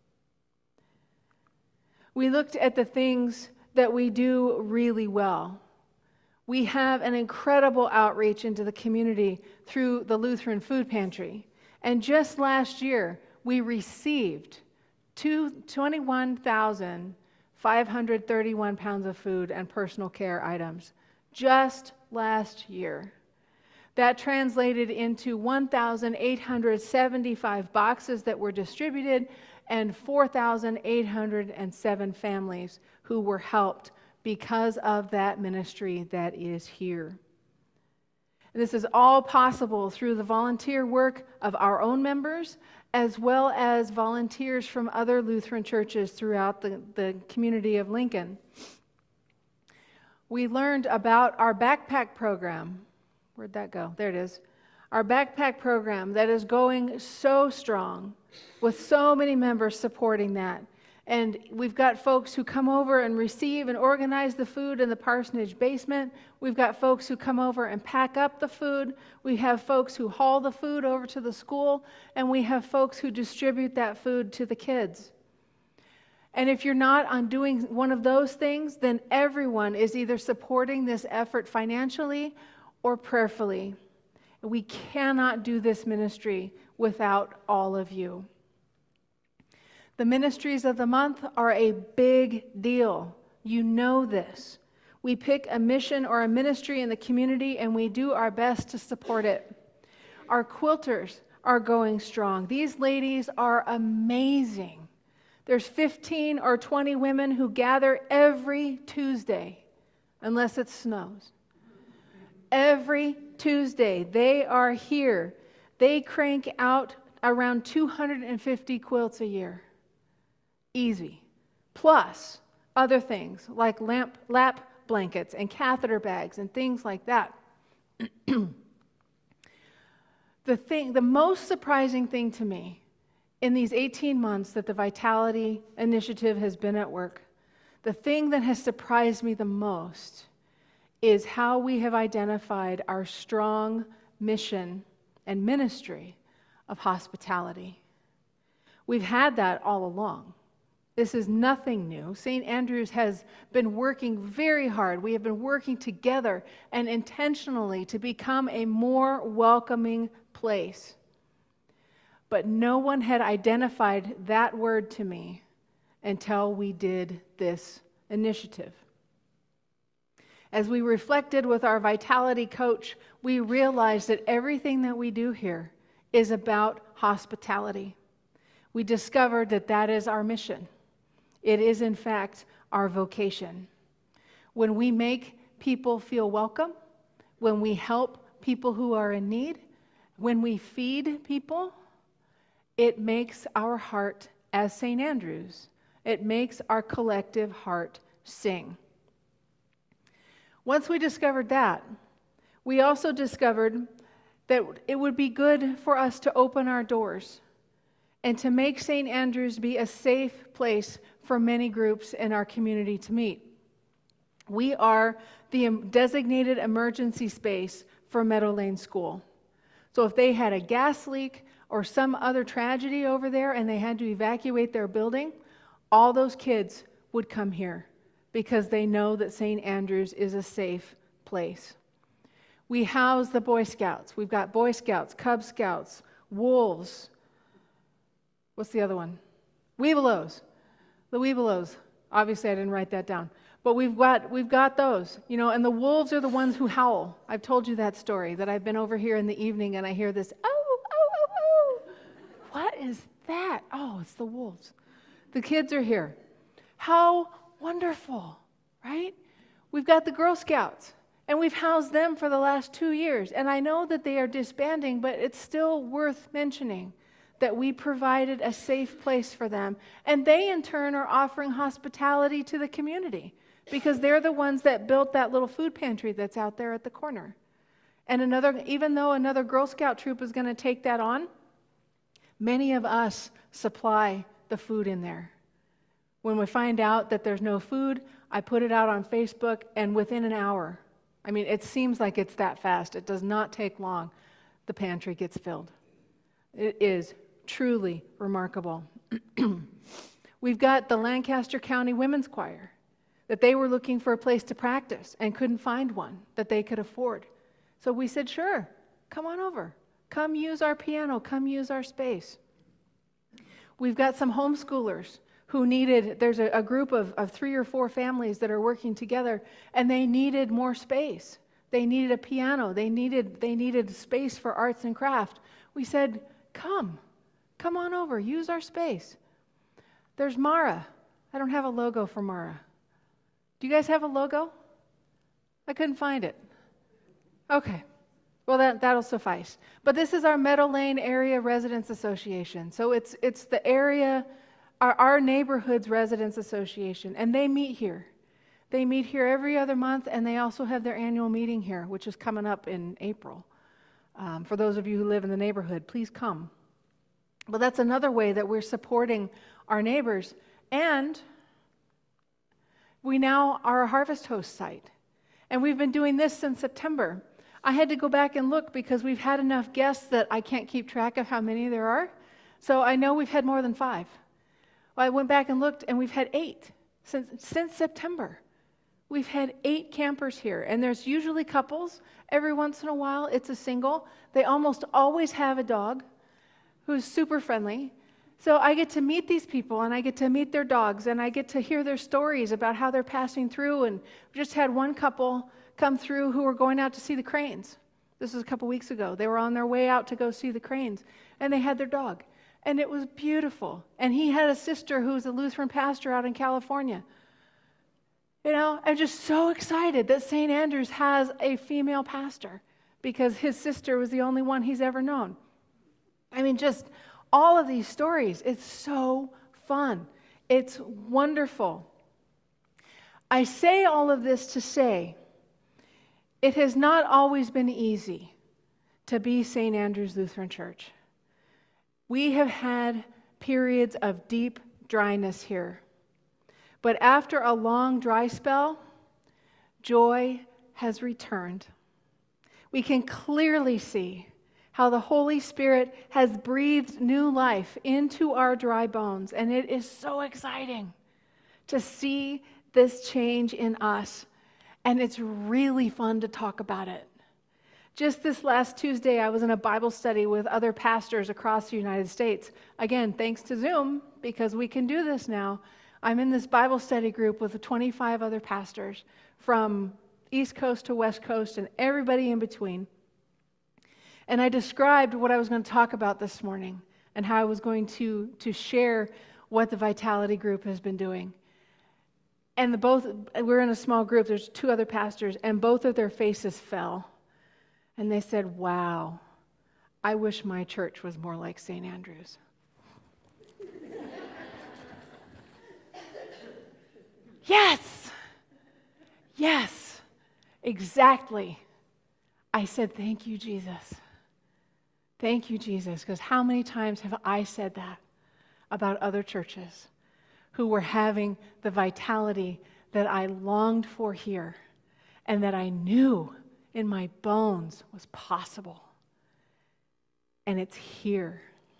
We looked at the things that we do really well. We have an incredible outreach into the community through the Lutheran Food Pantry. And just last year, we received twenty-one thousand five hundred thirty-one pounds of food and personal care items just last year. That translated into one thousand eight hundred seventy-five boxes that were distributed and four thousand eight hundred seven families who were helped because of that ministry that is here. This is all possible through the volunteer work of our own members as well as volunteers from other Lutheran churches throughout the, the community of Lincoln. We learned about our backpack program. Where'd that go? There it is. Our backpack program that is going so strong, with so many members supporting that. And we've got folks who come over and receive and organize the food in the parsonage basement. We've got folks who come over and pack up the food. We have folks who haul the food over to the school. And we have folks who distribute that food to the kids. And if you're not on doing one of those things, then everyone is either supporting this effort financially or prayerfully. We cannot do this ministry without all of you. The ministries of the month are a big deal. You know this. We pick a mission or a ministry in the community and we do our best to support it. Our quilters are going strong. These ladies are amazing. There's fifteen or twenty women who gather every Tuesday, unless it snows. Every Tuesday, they are here. They crank out around two hundred fifty quilts a year. Easy. Plus other things like lamp, lap blankets and catheter bags and things like that. The thing, the most surprising thing to me in these eighteen months that the Vitality Initiative has been at work, the thing that has surprised me the most is how we have identified our strong mission and ministry of hospitality. We've had that all along. This is nothing new. Saint Andrew's has been working very hard. We have been working together and intentionally to become a more welcoming place. But no one had identified that word to me until we did this initiative. As we reflected with our Vitality coach, we realized that everything that we do here is about hospitality. We discovered that that is our mission. It is, in fact, our vocation. When we make people feel welcome, when we help people who are in need, when we feed people, it makes our heart, as Saint Andrew's, it makes our collective heart sing. Once we discovered that, we also discovered that it would be good for us to open our doors and to make Saint Andrew's be a safe place for many groups in our community to meet. We are the designated emergency space for Meadow Lane School. So if they had a gas leak or some other tragedy over there and they had to evacuate their building, all those kids would come here because they know that Saint Andrew's is a safe place. We house the Boy Scouts. We've got Boy Scouts, Cub Scouts, Wolves. What's the other one? Webelos. The Webelos. Obviously, I didn't write that down. But we've got, we've got those, you know, and the wolves are the ones who howl. I've told you that story, that I've been over here in the evening and I hear this, oh, oh, oh, oh. What is that? Oh, it's the wolves. The kids are here. How wonderful, right? We've got the Girl Scouts, and we've housed them for the last two years. And I know that they are disbanding, but it's still worth mentioning that we provided a safe place for them. And they, in turn, are offering hospitality to the community because they're the ones that built that little food pantry that's out there at the corner. And another, even though another Girl Scout troop is going to take that on, many of us supply the food in there. When we find out that there's no food, I put it out on Facebook, and within an hour, I mean, it seems like it's that fast. It does not take long. The pantry gets filled. It is truly remarkable. We've got the Lancaster County Women's Choir, that they were looking for a place to practice and couldn't find one that they could afford. So we said, sure, come on over. Come use our piano. Come use our space. We've got some homeschoolers who needed, there's a, a group of, of three or four families that are working together, and they needed more space. They needed a piano. They needed, they needed space for arts and craft. We said, come. Come on over. Use our space. There's Mara. I don't have a logo for Mara. Do you guys have a logo? I couldn't find it. Okay. Well, that, that'll suffice. But this is our Meadow Lane Area Residents Association. So it's it's the area, our, our neighborhood's residents association, and they meet here. They meet here every other month, and they also have their annual meeting here, which is coming up in April. Um, for those of you who live in the neighborhood, please come. But that's another way that we're supporting our neighbors. And we now are a Harvest Host site. And we've been doing this since September. I had to go back and look because we've had enough guests that I can't keep track of how many there are. So I know we've had more than five. Well, I went back and looked, and we've had eight since, since September. We've had eight campers here, and there's usually couples. Every once in a while, it's a single. They almost always have a dog who's super friendly. So I get to meet these people, and I get to meet their dogs, and I get to hear their stories about how they're passing through. And we just had one couple come through who were going out to see the cranes. This was a couple weeks ago. They were on their way out to go see the cranes, and they had their dog. And it was beautiful. And he had a sister who was a Lutheran pastor out in California. You know, I'm just so excited that Saint Andrews has a female pastor because his sister was the only one he's ever known. I mean, just all of these stories. It's so fun. It's wonderful. I say all of this to say it has not always been easy to be Saint Andrew's Lutheran Church. We have had periods of deep dryness here. But after a long dry spell, joy has returned. We can clearly see how the Holy Spirit has breathed new life into our dry bones. And it is so exciting to see this change in us. And it's really fun to talk about it. Just this last Tuesday, I was in a Bible study with other pastors across the United States. Again, thanks to Zoom, because we can do this now. I'm in this Bible study group with twenty-five other pastors from East Coast to West Coast and everybody in between. And I described what I was going to talk about this morning and how I was going to, to share what the Vitality Group has been doing. And the both, we're in a small group, there's two other pastors, and both of their faces fell. And they said, wow, I wish my church was more like Saint Andrew's. Yes, yes, exactly. I said, thank you, Jesus. Thank you, Jesus, because how many times have I said that about other churches who were having the vitality that I longed for here and that I knew in my bones was possible. And it's here.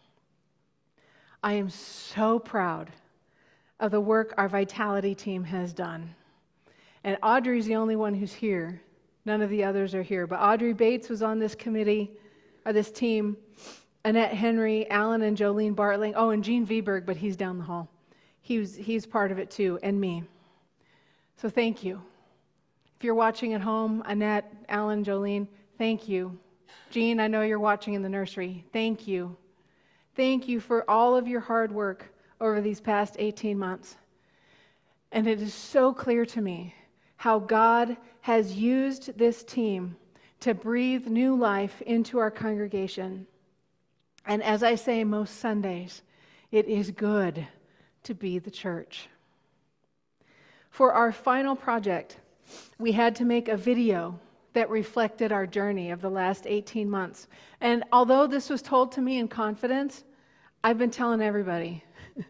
I am so proud of the work our Vitality team has done. And Audrey's the only one who's here. None of the others are here. But Audrey Bates was on this committee, or this team. Annette Henry, Alan and Jolene Bartling. Oh, and Gene Viberg, but he's down the hall. He was, he's part of it too, and me. So thank you. If you're watching at home, Annette, Alan, Jolene, thank you. Gene, I know you're watching in the nursery. Thank you. Thank you for all of your hard work over these past eighteen months. And it is so clear to me how God has used this team to breathe new life into our congregation. And as I say most Sundays, it is good to be the church. For our final project, we had to make a video that reflected our journey of the last eighteen months. And although this was told to me in confidence, I've been telling everybody.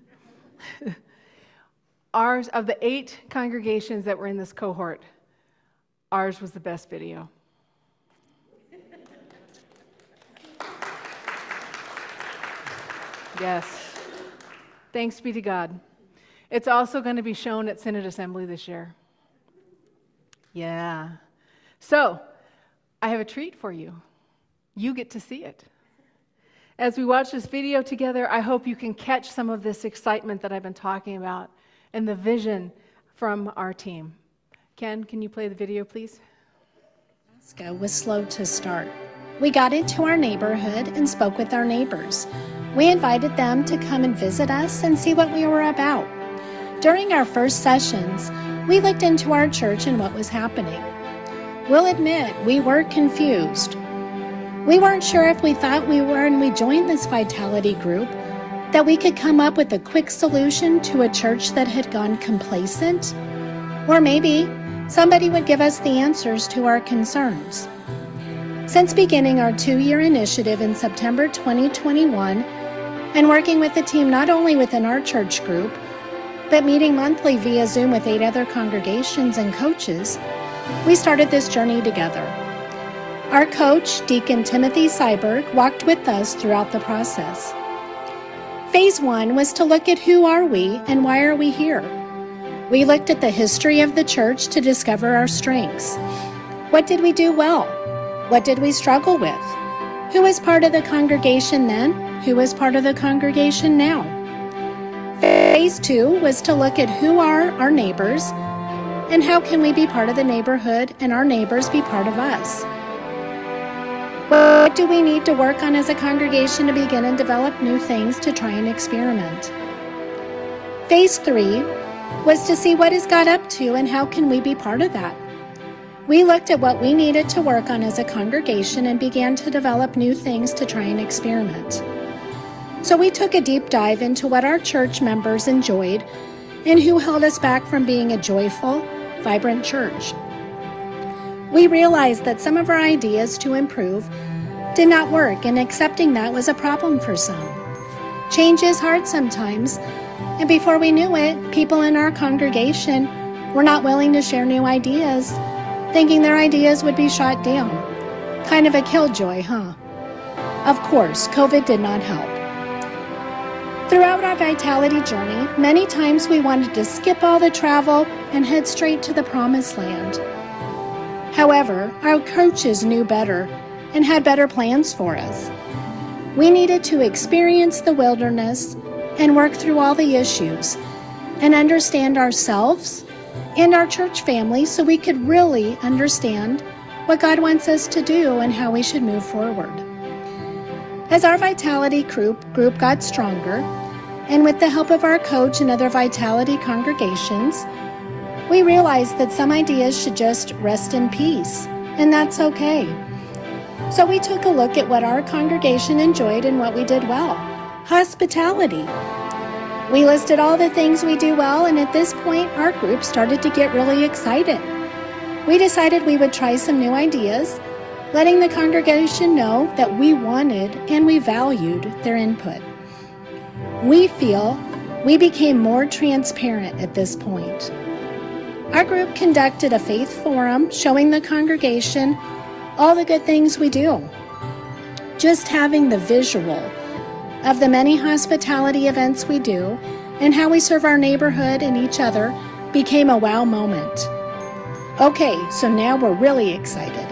Ours, of the eight congregations that were in this cohort, ours was the best video. Yes. Thanks be to God. It's also going to be shown at Synod Assembly this year. Yeah. So, I have a treat for you. You get to see it. As we watch this video together, I hope you can catch some of this excitement that I've been talking about and the vision from our team. Ken, can you play the video, please?
Alaska was slow to start. We got into our neighborhood and spoke with our neighbors. We invited them to come and visit us and see what we were about. During our first sessions, we looked into our church and what was happening. We'll admit we were confused. We weren't sure if we thought we were, and we joined this Vitality group, that we could come up with a quick solution to a church that had gone complacent, or maybe somebody would give us the answers to our concerns. Since beginning our two-year initiative in September twenty twenty-one, and working with the team not only within our church group, but meeting monthly via Zoom with eight other congregations and coaches, we started this journey together. Our coach, Deacon Timothy Seiberg, walked with us throughout the process. Phase one was to look at who are we and why are we here. We looked at the history of the church to discover our strengths. What did we do well? What did we struggle with? Who was part of the congregation then? Who was part of the congregation now? Phase two was to look at who are our neighbors and how can we be part of the neighborhood and our neighbors be part of us. What do we need to work on as a congregation to begin and develop new things to try and experiment? Phase three was to see what is God up to and how can we be part of that. We looked at what we needed to work on as a congregation and began to develop new things to try and experiment. So we took a deep dive into what our church members enjoyed and who held us back from being a joyful, vibrant church. We realized that some of our ideas to improve did not work, and accepting that was a problem for some. Change is hard sometimes, and before we knew it, people in our congregation were not willing to share new ideas, thinking their ideas would be shot down. Kind of a killjoy, huh? Of course, COVID did not help. Throughout our Vitality journey, many times we wanted to skip all the travel and head straight to the promised land. However, our coaches knew better and had better plans for us. We needed to experience the wilderness and work through all the issues and understand ourselves and our church family so we could really understand what God wants us to do and how we should move forward. As our Vitality group, group got stronger, and with the help of our coach and other Vitality congregations, we realized that some ideas should just rest in peace, and that's okay. So we took a look at what our congregation enjoyed and what we did well. Hospitality. We listed all the things we do well, and at this point, our group started to get really excited. We decided we would try some new ideas, letting the congregation know that we wanted and we valued their input. We feel we became more transparent at this point. Our group conducted a faith forum showing the congregation all the good things we do. Just having the visual of the many hospitality events we do and how we serve our neighborhood and each other became a wow moment. Okay, so now we're really excited.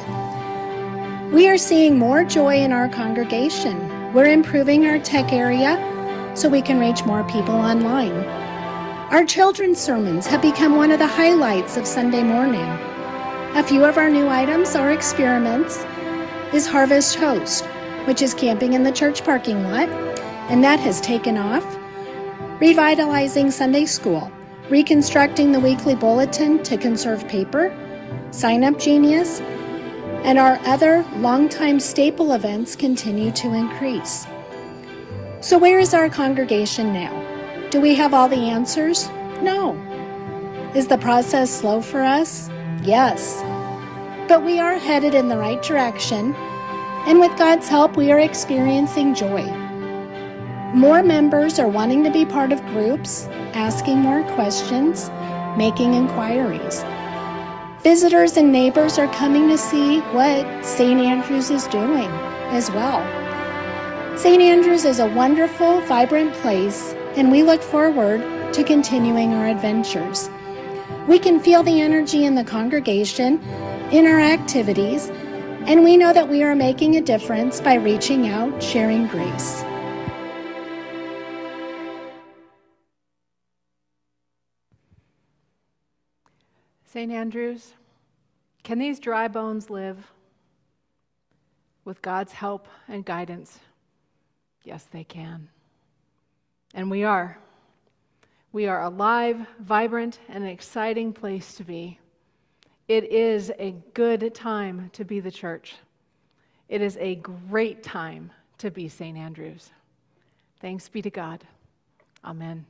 We are seeing more joy in our congregation. We're improving our tech area so we can reach more people online. Our children's sermons have become one of the highlights of Sunday morning. A few of our new items or experiments is Harvest Host, which is camping in the church parking lot, and that has taken off. Revitalizing Sunday School, reconstructing the weekly bulletin to conserve paper, Sign Up Genius, and our other longtime staple events continue to increase. So where is our congregation now? Do we have all the answers? No. Is the process slow for us? Yes. But we are headed in the right direction, and with God's help, we are experiencing joy. More members are wanting to be part of groups, asking more questions, making inquiries. Visitors and neighbors are coming to see what Saint Andrews is doing as well. Saint Andrews is a wonderful, vibrant place, and we look forward to continuing our adventures. We can feel the energy in the congregation, in our activities, and we know that we are making a difference by reaching out, sharing grace.
Saint Andrews, can these dry bones live? With God's help and guidance, yes, they can. And we are. We are a live, vibrant, and exciting place to be. It is a good time to be the church. It is a great time to be Saint Andrews. Thanks be to God. Amen.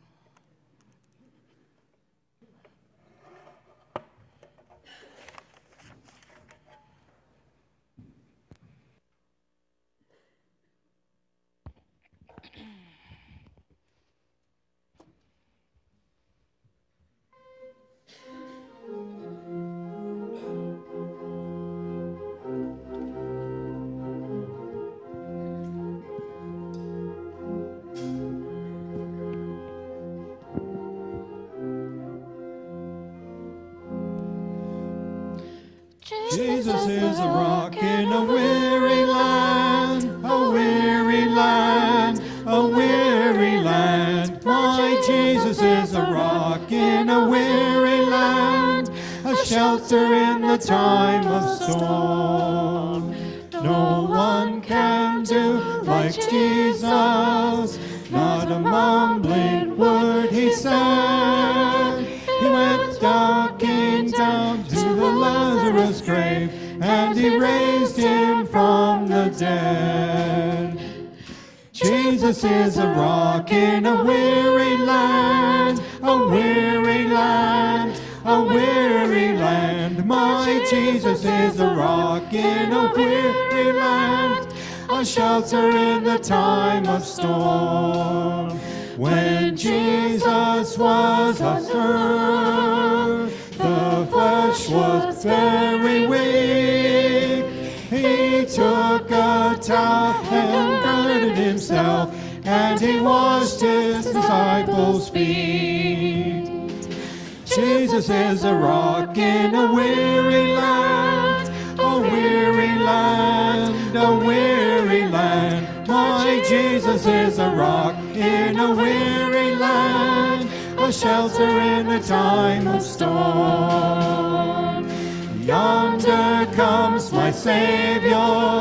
Jesus is a rock in a weary land, a weary land, a weary land. My Jesus is a rock in a weary land, a shelter in the time of storm. No one can do like Jesus, not a mumbling word he said. He went walking down to the Lazarus grave, and he raised him from the dead. Jesus is a rock in a weary land, a weary land, a weary land. My Jesus is a rock in a weary land, a shelter in the time of storm. When Jesus was on earth, the flesh was very weak. He took a towel and girded himself, and he washed his disciples' feet. Jesus is a rock in a weary land, a weary land, a weary land. My Jesus is a rock in a weary land, a shelter in a time of storm. Yonder comes my Savior,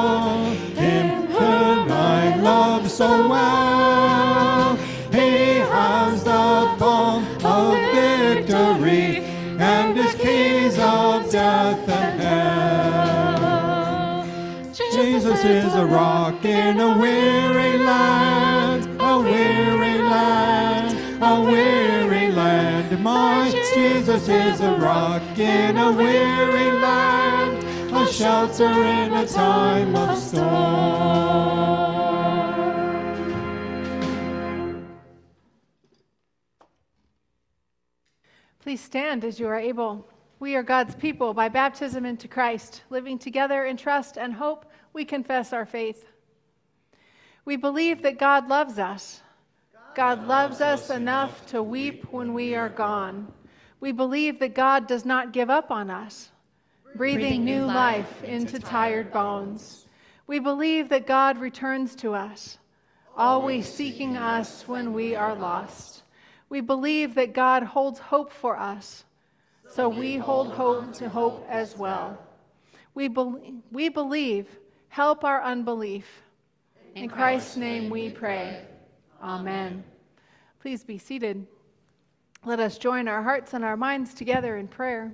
him whom I love so well. He has the palm of victory and his keys of death and hell. Jesus is a rock in a weary land, a weary land, a weary land. My Jesus is a rock in a weary land, a shelter in a time of storm.
Please stand as you are able. We are God's people by baptism into Christ. Living together in trust and hope, we confess our faith. We believe that God loves us. God loves us enough to weep when we are gone. We believe that God does not give up on us, breathing new life into tired bones. We believe that God returns to us, always seeking us when we are lost. We believe that God holds hope for us, so we hold hope to hope as well. We, be- we believe, help our unbelief. In Christ's name we pray. Amen. Please be seated. Let us join our hearts and our minds together in prayer.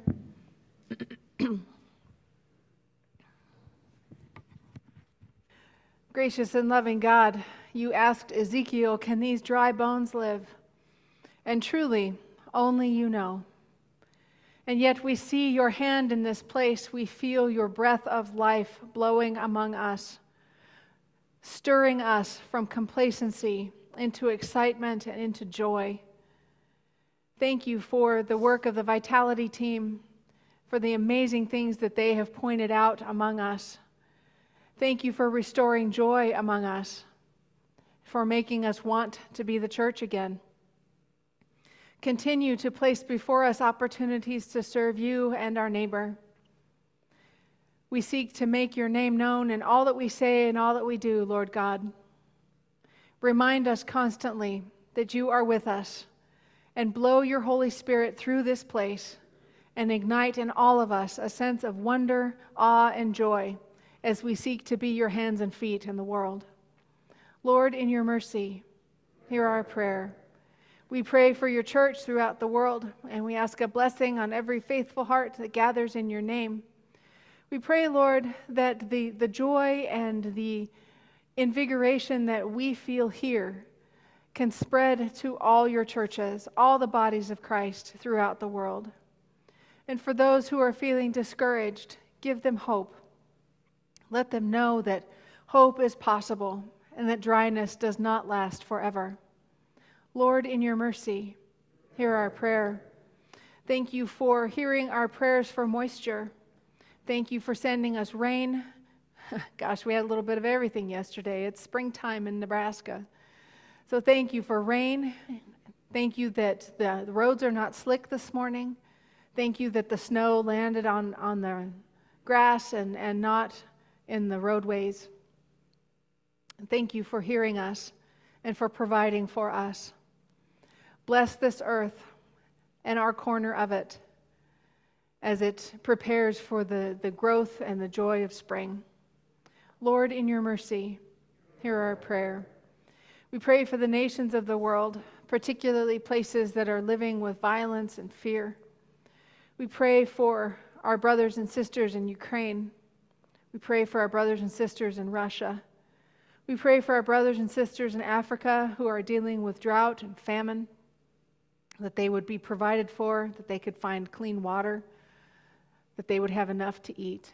Gracious and loving God, you asked Ezekiel, can these dry bones live? And truly, only you know. And yet we see your hand in this place. We feel your breath of life blowing among us, stirring us from complacency into excitement and into joy. Thank you for the work of the Vitality team, for the amazing things that they have pointed out among us. Thank you for restoring joy among us, for making us want to be the church again. Continue to place before us opportunities to serve you and our neighbor. We seek to make your name known in all that we say and all that we do, Lord God. Remind us constantly that you are with us, and blow your Holy Spirit through this place and ignite in all of us a sense of wonder, awe, and joy as we seek to be your hands and feet in the world. Lord, in your mercy, hear our prayer. We pray for your church throughout the world, and we ask a blessing on every faithful heart that gathers in your name. We pray, Lord, that the, the joy and the invigoration that we feel here can spread to all your churches, all the bodies of Christ throughout the world. And for those who are feeling discouraged, give them hope. Let them know that hope is possible and that dryness does not last forever. Lord, in your mercy, hear our prayer. Thank you for hearing our prayers for moisture. Thank you for sending us rain. Gosh, we had a little bit of everything yesterday. It's springtime in Nebraska. So thank you for rain. Thank you that the, the roads are not slick this morning. Thank you that the snow landed on, on the grass and, and not in the roadways. Thank you for hearing us and for providing for us. Bless this earth and our corner of it as it prepares for the, the growth and the joy of spring. Lord, in your mercy, hear our prayer. We pray for the nations of the world, particularly places that are living with violence and fear. We pray for our brothers and sisters in Ukraine. We pray for our brothers and sisters in Russia. We pray for our brothers and sisters in Africa who are dealing with drought and famine, that they would be provided for, that they could find clean water, that they would have enough to eat.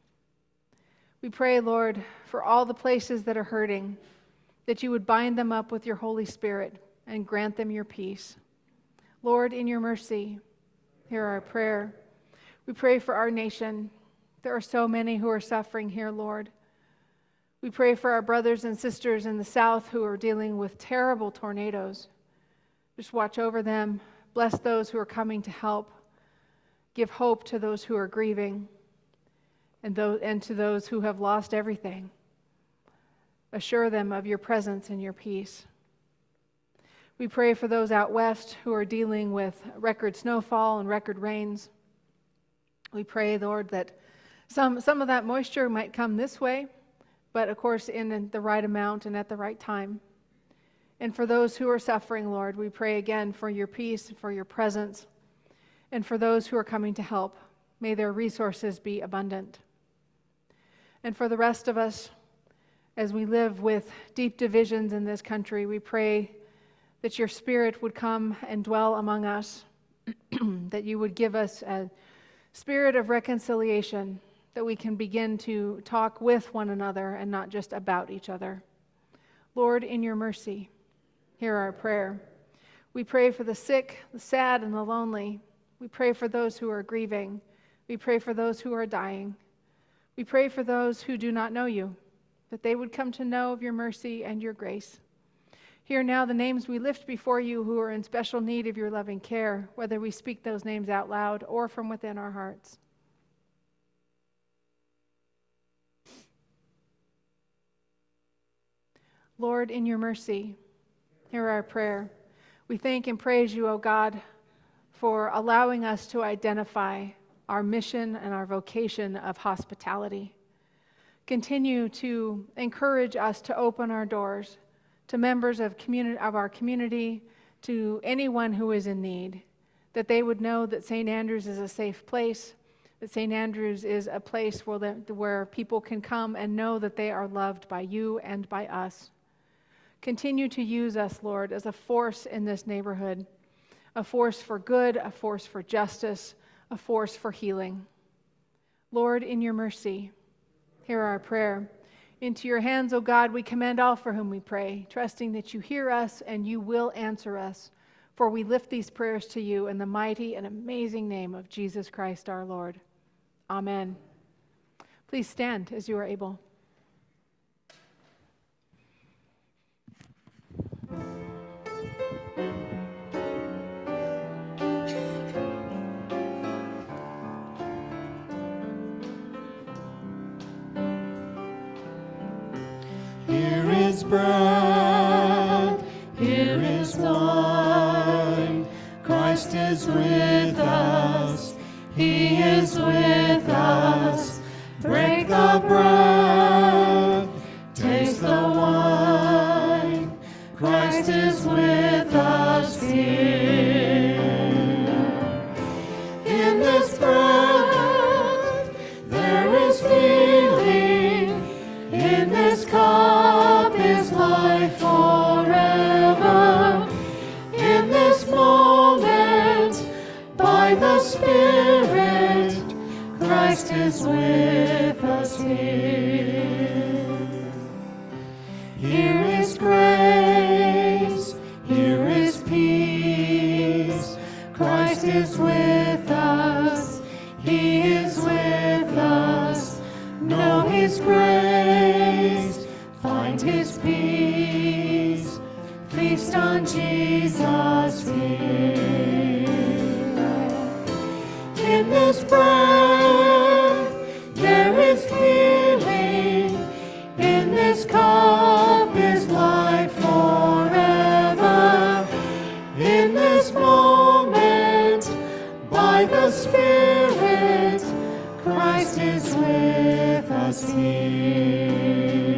We pray, Lord, for all the places that are hurting, that you would bind them up with your Holy Spirit and grant them your peace. Lord, in your mercy, hear our prayer. We pray for our nation. There are so many who are suffering here, Lord. We pray for our brothers and sisters in the South who are dealing with terrible tornadoes. Just watch over them. Bless those who are coming to help. Give hope to those who are grieving and, those, and to those who have lost everything. Assure them of your presence and your peace. We pray for those out west who are dealing with record snowfall and record rains. We pray, Lord, that some, some of that moisture might come this way, but of course in the right amount and at the right time. And for those who are suffering, Lord, we pray again for your peace, for your presence, and for those who are coming to help. May their resources be abundant. And for the rest of us, as we live with deep divisions in this country, we pray that your Spirit would come and dwell among us, that you would give us a spirit of reconciliation, that we can begin to talk with one another and not just about each other. Lord, in your mercy, hear our prayer. We pray for the sick, the sad, and the lonely. We pray for those who are grieving. We pray for those who are dying. We pray for those who do not know you, that they would come to know of your mercy and your grace. Hear now the names we lift before you who are in special need of your loving care, whether we speak those names out loud or from within our hearts. Lord, in your mercy, hear our prayer. We thank and praise you, O God, for allowing us to identify our mission and our vocation of hospitality. Continue to encourage us to open our doors to members of, communi- of our community, to anyone who is in need, that they would know that Saint Andrews is a safe place, that Saint Andrews is a place where, the, where people can come and know that they are loved by you and by us. Continue to use us, Lord, as a force in this neighborhood, a force for good, a force for justice, a force for healing. Lord, in your mercy, hear our prayer. Into your hands, O God, we commend all for whom we pray, trusting that you hear us and you will answer us. For we lift these prayers to you in the mighty and amazing name of Jesus Christ our Lord. Amen. Please stand as you are able.
Here is bread, here is wine. Christ is with us, he is with us. Break the bread, taste the wine. Christ is with us here. In this bread, there is Christ is with us here. Here is grace, here is peace. Christ is with us, He is with us. Know His grace, find His peace. Feast on Jesus here. In this breath there is healing. In this cup is life forever. In this moment, by the Spirit, Christ is with us here.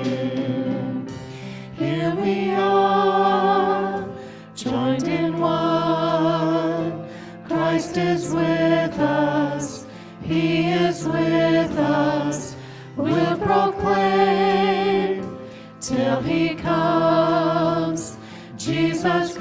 Here we are, joined in one. Christ is with us, He is with us. We'll proclaim till He comes, Jesus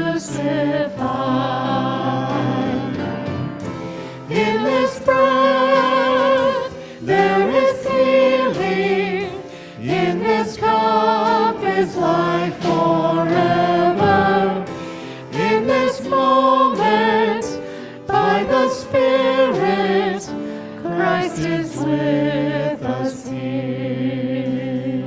crucified. In this breath there is healing. In this cup is life forever. In this moment, by the Spirit, Christ is with us here.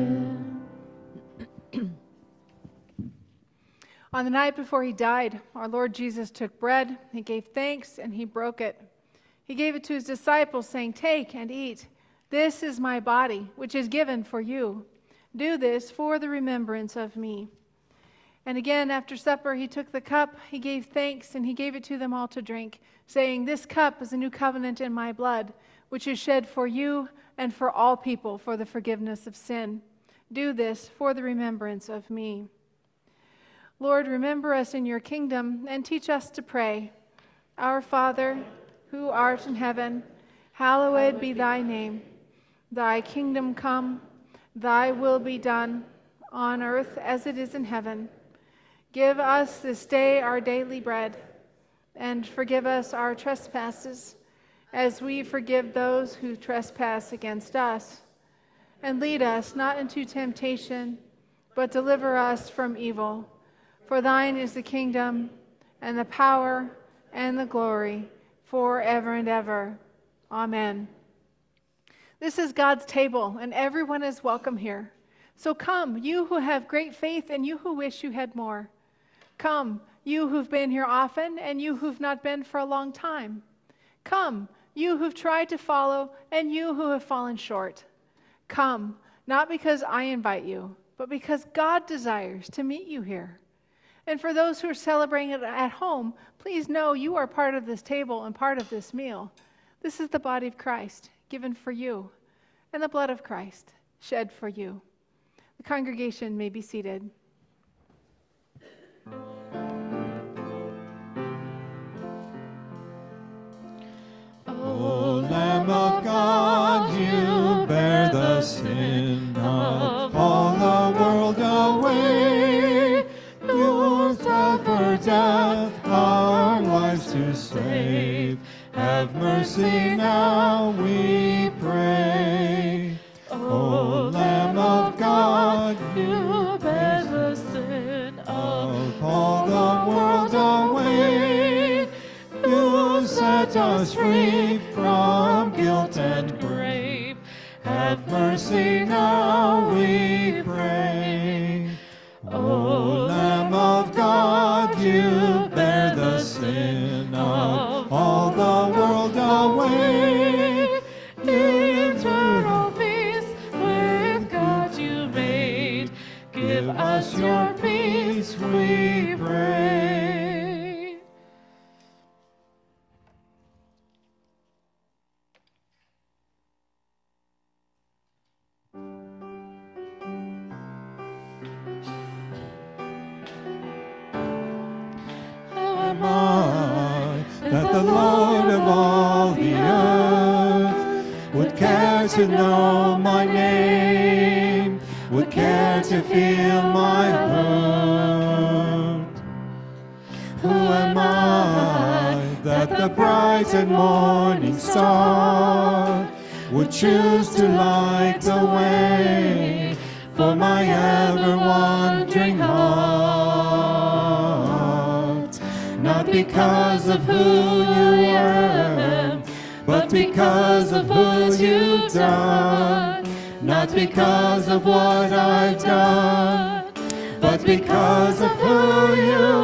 On the night before He died, our Lord Jesus took bread, He gave thanks, and He broke it. He gave it to His disciples, saying, "Take and eat. This is my body, which is given for you. Do this for the remembrance of me." And again, after supper, He took the cup, He gave thanks, and He gave it to them all to drink, saying, "This cup is a new covenant in my blood, which is shed for you and for all people for the forgiveness of sin. Do this for the remembrance of me." Lord, remember us in your kingdom and teach us to pray. Our Father, who art in heaven, hallowed be thy name. Thy kingdom come, thy will be done, on earth as it is in heaven. Give us this day our daily bread, and forgive us our trespasses, as we forgive those who trespass against us. And lead us not into temptation, but deliver us from evil. For thine is the kingdom, and the power, and the glory, forever and ever. Amen. This is God's table, and everyone is welcome here. So come, you who have great faith, and you who wish you had more. Come, you who've been here often, and you who've not been for a long time. Come, you who've tried to follow, and you who have fallen short. Come, not because I invite you, but because God desires to meet you here. And for those who are celebrating it at home, please know you are part of this table and part of this meal. This is the body of Christ, given for you, and the blood of Christ, shed for you. The congregation may be seated.
O Lamb of God, you bear the sin of all the world away. You suffer death, our lives to save. Have mercy now, we pray. O Lamb of God, you bear the sin of all the world away. You set us free from guilt and grave. Have mercy now, we pray. O Lamb of God, you bear the sin of all the world away. Eternal peace with God you made. Give us your peace, we pray. Am I that the Lord of all the earth would care to know my name, would care to feel my hurt? Who am I that that the bright and morning star would choose to light the way for my ever-wandering heart. Not because of who you are, but because of what you've done. Not because of what I've done, but because of who you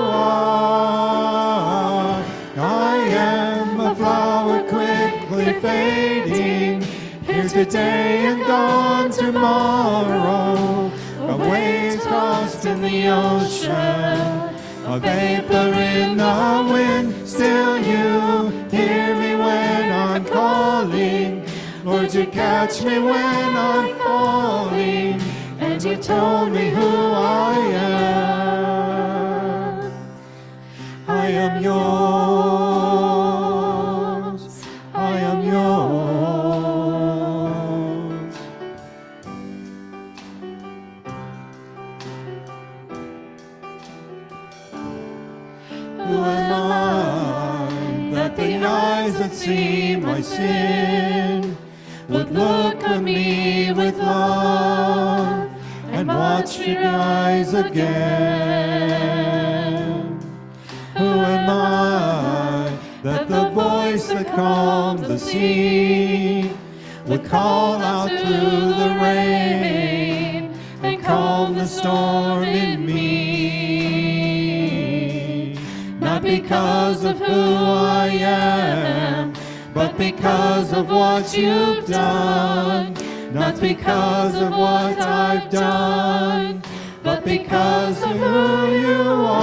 are. I am a flower quickly fading, here today and gone tomorrow, a wave tossed in the ocean, a vapor in the wind. Still you hear me when I'm calling, Lord, you catch me when I'm falling, and you told me who I am. I am yours, I am yours. Who am I that the eyes that see my sin would look at me with love and watch me rise again? Who am I that the voice that calmed the sea would call out through the rain and calm the storm in me? Not because of who I am, but because of what you've done. Not because of what I've done, but because of who you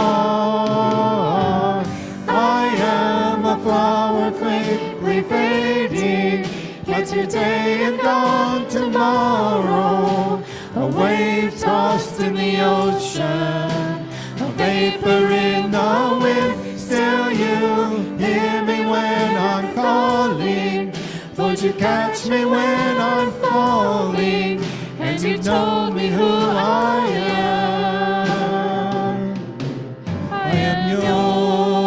are. I am a flower quickly fading, here today and gone tomorrow, a wave tossed in the ocean, a vapor in the wind. Still you hear me when I'm calling, Lord, you catch me when I'm falling, and you told me who I am. I am yours.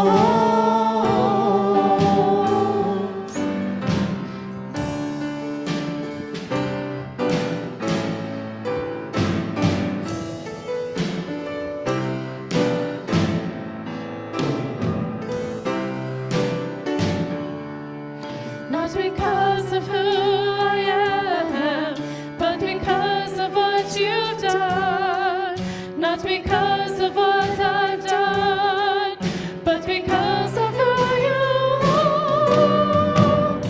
Not because of who I am, but because of what you've done. Not because of what I've done, but because of who you are.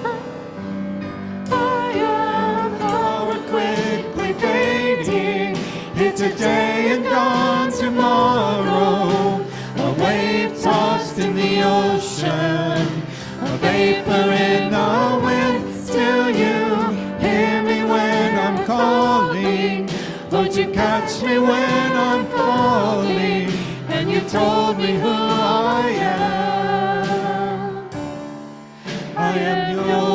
I am a flower quickly fading,
Here today and gone tomorrow, a wave tossed in the ocean, a vapor in the wind. Still you hear me when I'm calling, Lord, you catch me when I'm falling, and you told me who I am. I am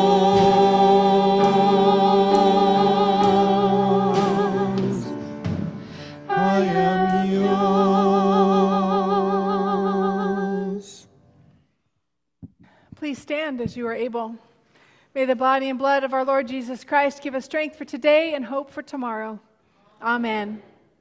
yours. I am yours.
Please stand as you are able. May the body and blood of our Lord Jesus Christ give us strength for today and hope for tomorrow. Amen.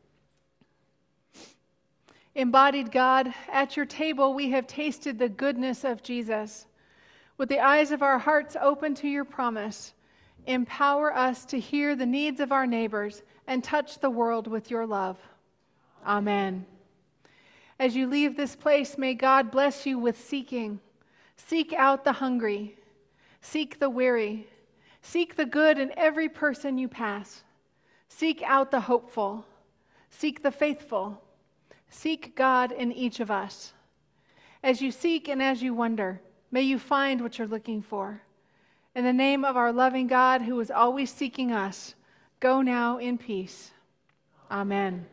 Embodied God, at your table we have tasted the goodness of Jesus. With the eyes of our hearts open to your promise, empower us to hear the needs of our neighbors and touch the world with your love. Amen. As you leave this place, may God bless you with seeking. Seek out the hungry. Seek the weary. Seek the good in every person you pass. Seek out the hopeful. Seek the faithful. Seek God in each of us. As you seek and as you wonder, may you find what you're looking for. In the name of our loving God, who is always seeking us, go now in peace. Amen.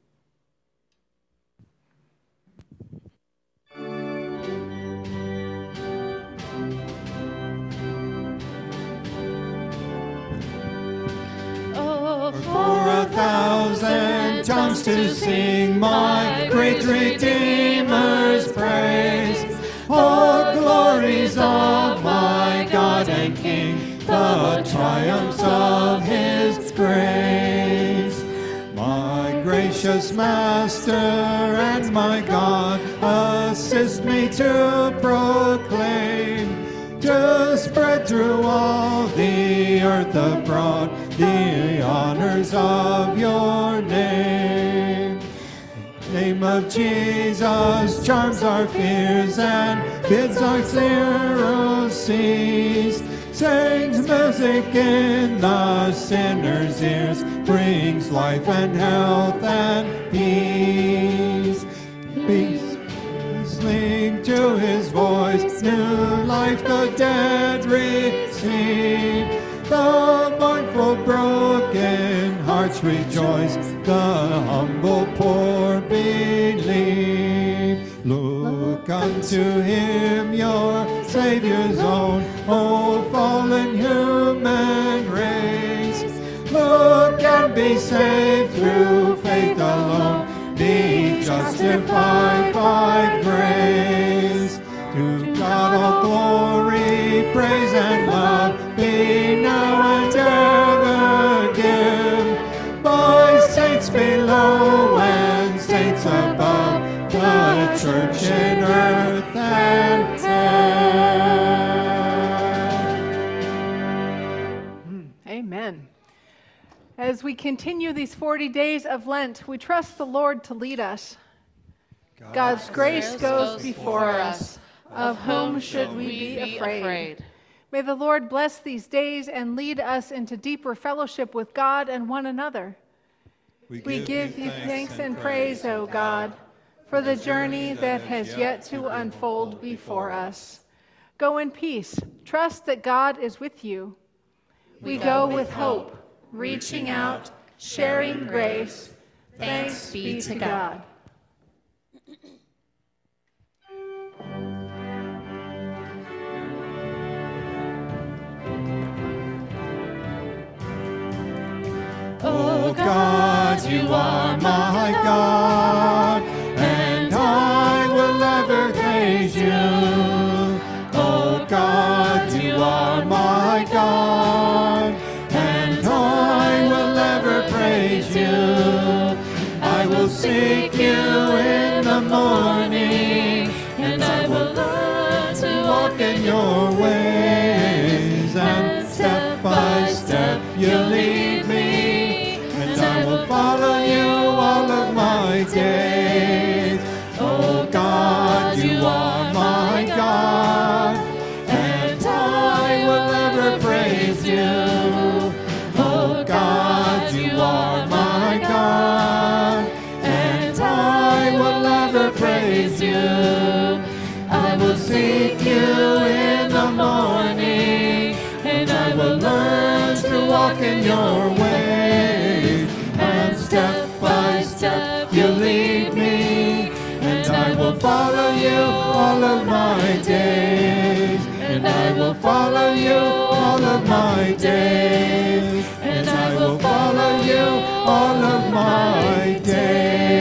For a thousand tongues to sing my great Redeemer's praise. Oh, glory of my God and King, the triumphs of his grace. My gracious Master and my God, assist me to proclaim, to spread through all the earth abroad the honors of your name. The name of Jesus charms our fears and bids our sorrows cease. Sings music in the sinner's ears, brings life and health and peace. Peace, listening to his voice, new life the dead receive. The mournful broken hearts rejoice, the humble poor believe. Look unto him, your Savior's own, O fallen human race. Look and be saved through faith alone, be justified by grace. To God all glory, praise and love, be now and ever given, by saints below and saints above, the church in earth and heaven.
Amen. As we continue these forty days of Lent, we trust the Lord to lead us. God's grace goes before us. Of whom should we be afraid? May the Lord bless these days and lead us into deeper fellowship with God and one another. We give you thanks and praise, O God, for the journey that has yet to unfold before us. Go in peace. Trust that God is with you. We go with hope, reaching out, sharing grace. Thanks be to God.
O God, you are my God, and I will ever praise you. O God, you are my God, and I will ever praise you. I will seek you in the morning, and I will learn to walk in your ways, and step by step you lead me. I will follow you all of my days. Oh God, you are my God, and I will ever praise you. Oh God, you are my God, and I will ever praise you. I will seek you in the morning, and I will learn to walk in your ways. Step by step you lead me, and I will follow you all of my days. And I will follow you all of my days. And I will follow you all of my days.